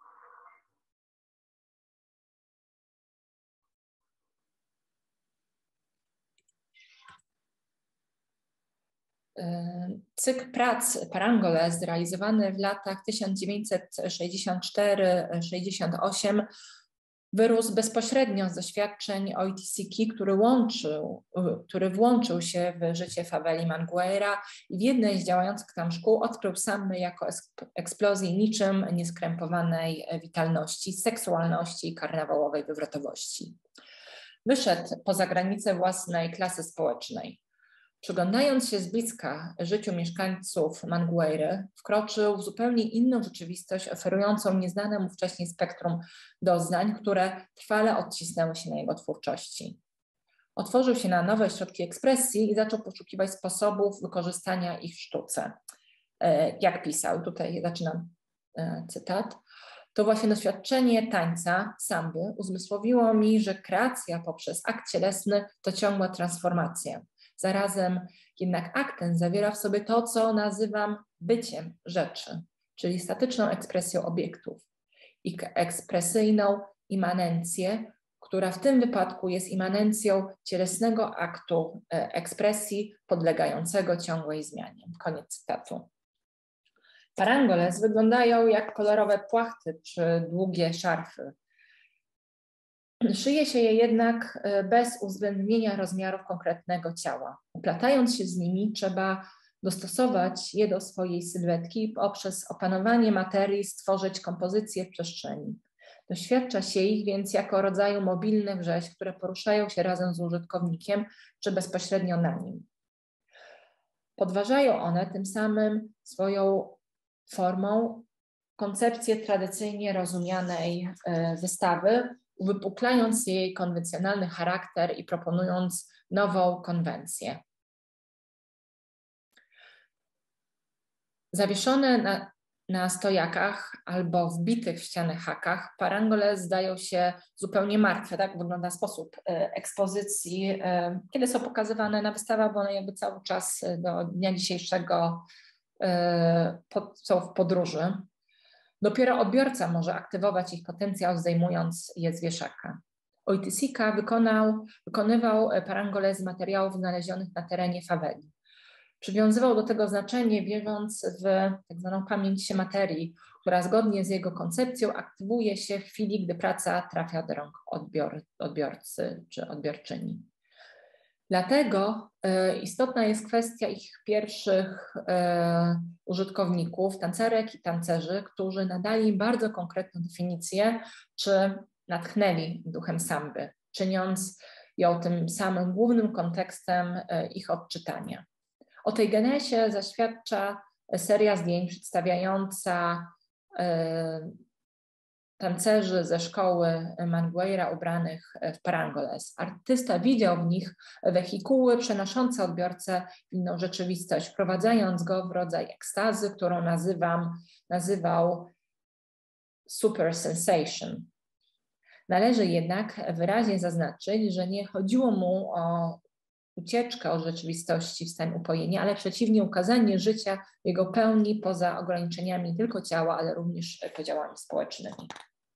Cykl prac Parangoles zrealizowany w latach tysiąc dziewięćset sześćdziesiąt cztery do sześćdziesiąt osiem wyrósł bezpośrednio z doświadczeń O I T C K, który, łączył, który włączył się w życie faweli Mangueira i w jednej z działających tam szkół odkrył sambę jako eksplozję niczym nieskrępowanej witalności, seksualności i karnawałowej wywrotowości. Wyszedł poza granice własnej klasy społecznej. Przyglądając się z bliska życiu mieszkańców Mangueiry, wkroczył w zupełnie inną rzeczywistość, oferującą nieznane mu wcześniej spektrum doznań, które trwale odcisnęły się na jego twórczości. Otworzył się na nowe środki ekspresji i zaczął poszukiwać sposobów wykorzystania ich w sztuce. Jak pisał, tutaj zaczynam cytat, to właśnie doświadczenie tańca, samby, uzmysłowiło mi, że kreacja poprzez akt cielesny to ciągła transformacja. Zarazem jednak akt ten zawiera w sobie to, co nazywam byciem rzeczy, czyli statyczną ekspresją obiektów i ekspresyjną immanencję, która w tym wypadku jest immanencją cielesnego aktu ekspresji podlegającego ciągłej zmianie. Koniec cytatu. Parangoles wyglądają jak kolorowe płachty czy długie szarfy. Szyje się je jednak bez uwzględnienia rozmiarów konkretnego ciała. Uplatając się z nimi, trzeba dostosować je do swojej sylwetki i poprzez opanowanie materii stworzyć kompozycję w przestrzeni. Doświadcza się ich więc jako rodzaju mobilnych rzeźb, które poruszają się razem z użytkownikiem czy bezpośrednio na nim. Podważają one tym samym swoją formą koncepcję tradycyjnie rozumianej wystawy, uwypuklając jej konwencjonalny charakter i proponując nową konwencję. Zawieszone na, na stojakach albo wbitych w ścianę hakach, Parangoles zdają się zupełnie martwe. Tak wygląda sposób ekspozycji, kiedy są pokazywane na wystawach, bo one jakby cały czas do dnia dzisiejszego są w podróży. Dopiero odbiorca może aktywować ich potencjał, zdejmując je z wieszaka. O I T C K wykonał, wykonywał Parangoles z materiałów znalezionych na terenie faweli. Przywiązywał do tego znaczenie, wierząc w tak zwaną pamięć materii, która zgodnie z jego koncepcją aktywuje się w chwili, gdy praca trafia do rąk odbior, odbiorcy czy odbiorczyni. Dlatego e, istotna jest kwestia ich pierwszych e, użytkowników, tancerek i tancerzy, którzy nadali im bardzo konkretną definicję, czy natchnęli duchem samby, czyniąc ją tym samym głównym kontekstem ich odczytania. O tej genezie zaświadcza seria zdjęć przedstawiająca tancerzy ze szkoły Mangueira ubranych w parangoles. Artysta widział w nich wehikuły przenoszące odbiorcę w inną rzeczywistość, wprowadzając go w rodzaj ekstazy, którą nazywam, nazywał super sensation. Należy jednak wyraźnie zaznaczyć, że nie chodziło mu o ucieczkę od rzeczywistości w stanie upojenia, ale przeciwnie, ukazanie życia w jego pełni poza ograniczeniami nie tylko ciała, ale również podziałami społecznymi.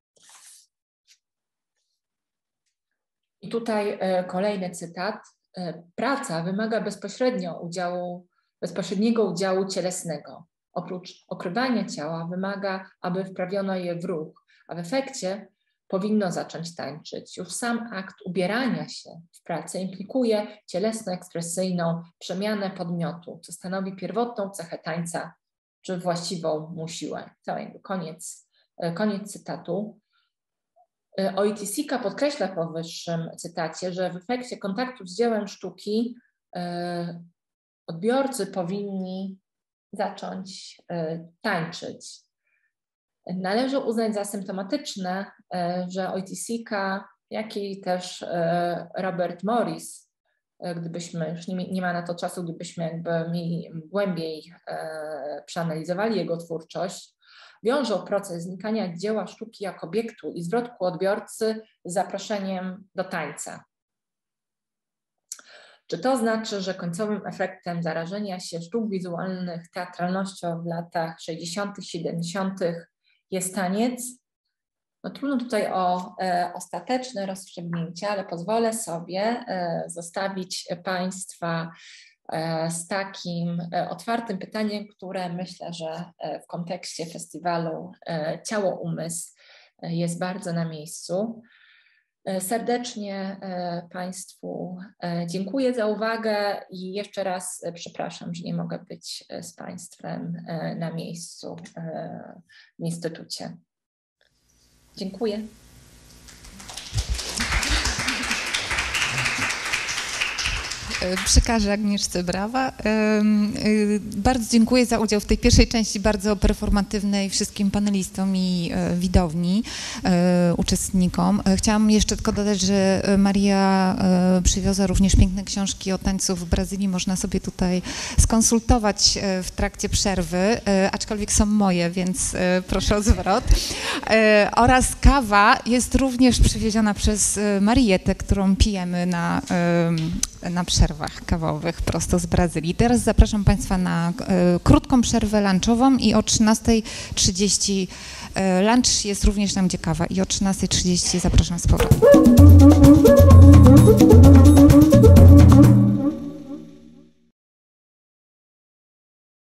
I tutaj kolejny cytat. Praca wymaga bezpośrednio udziału, bezpośredniego udziału cielesnego. Oprócz okrywania ciała wymaga, aby wprawiono je w ruch, a w efekcie powinno zacząć tańczyć. Już sam akt ubierania się w pracę implikuje cielesno-ekspresyjną przemianę podmiotu, co stanowi pierwotną cechę tańca, czy właściwą mu siłę. To jakby koniec, koniec cytatu. Oiticica podkreśla w powyższym cytacie, że w efekcie kontaktu z dziełem sztuki odbiorcy powinni zacząć tańczyć. Należy uznać za symptomatyczne, że Oiticica, jak i też Robert Morris, gdybyśmy, już nie, nie ma na to czasu, gdybyśmy jakby mieli głębiej przeanalizowali jego twórczość, wiążą proces znikania dzieła sztuki jako obiektu i zwrotku odbiorcy z zaproszeniem do tańca. Czy to znaczy, że końcowym efektem zarażenia się sztuk wizualnych teatralnością w latach sześćdziesiątych, siedemdziesiątych jest taniec? No trudno tutaj o e, ostateczne rozstrzygnięcie, ale pozwolę sobie e, zostawić Państwa e, z takim e, otwartym pytaniem, które myślę, że e, w kontekście festiwalu e, Ciało-Umysł e, jest bardzo na miejscu. E, serdecznie e, Państwu e, dziękuję za uwagę i jeszcze raz e, przepraszam, że nie mogę być e, z Państwem e, na miejscu e, w Instytucie. Dziękuję. Przekażę Agnieszce brawa. Bardzo dziękuję za udział w tej pierwszej części, bardzo performatywnej, wszystkim panelistom i widowni, uczestnikom. Chciałam jeszcze tylko dodać, że Maria przywiozła również piękne książki o tańcu w Brazylii. Można sobie tutaj skonsultować w trakcie przerwy, aczkolwiek są moje, więc proszę o zwrot. Oraz kawa jest również przywieziona przez Marietę, którą pijemy na, na przerwach kawowych prosto z Brazylii. Teraz zapraszam Państwa na y, krótką przerwę lunchową i o trzynastej trzydzieści y, lunch jest również tam, gdzie kawa, i o trzynastej trzydzieści zapraszam z powrotem.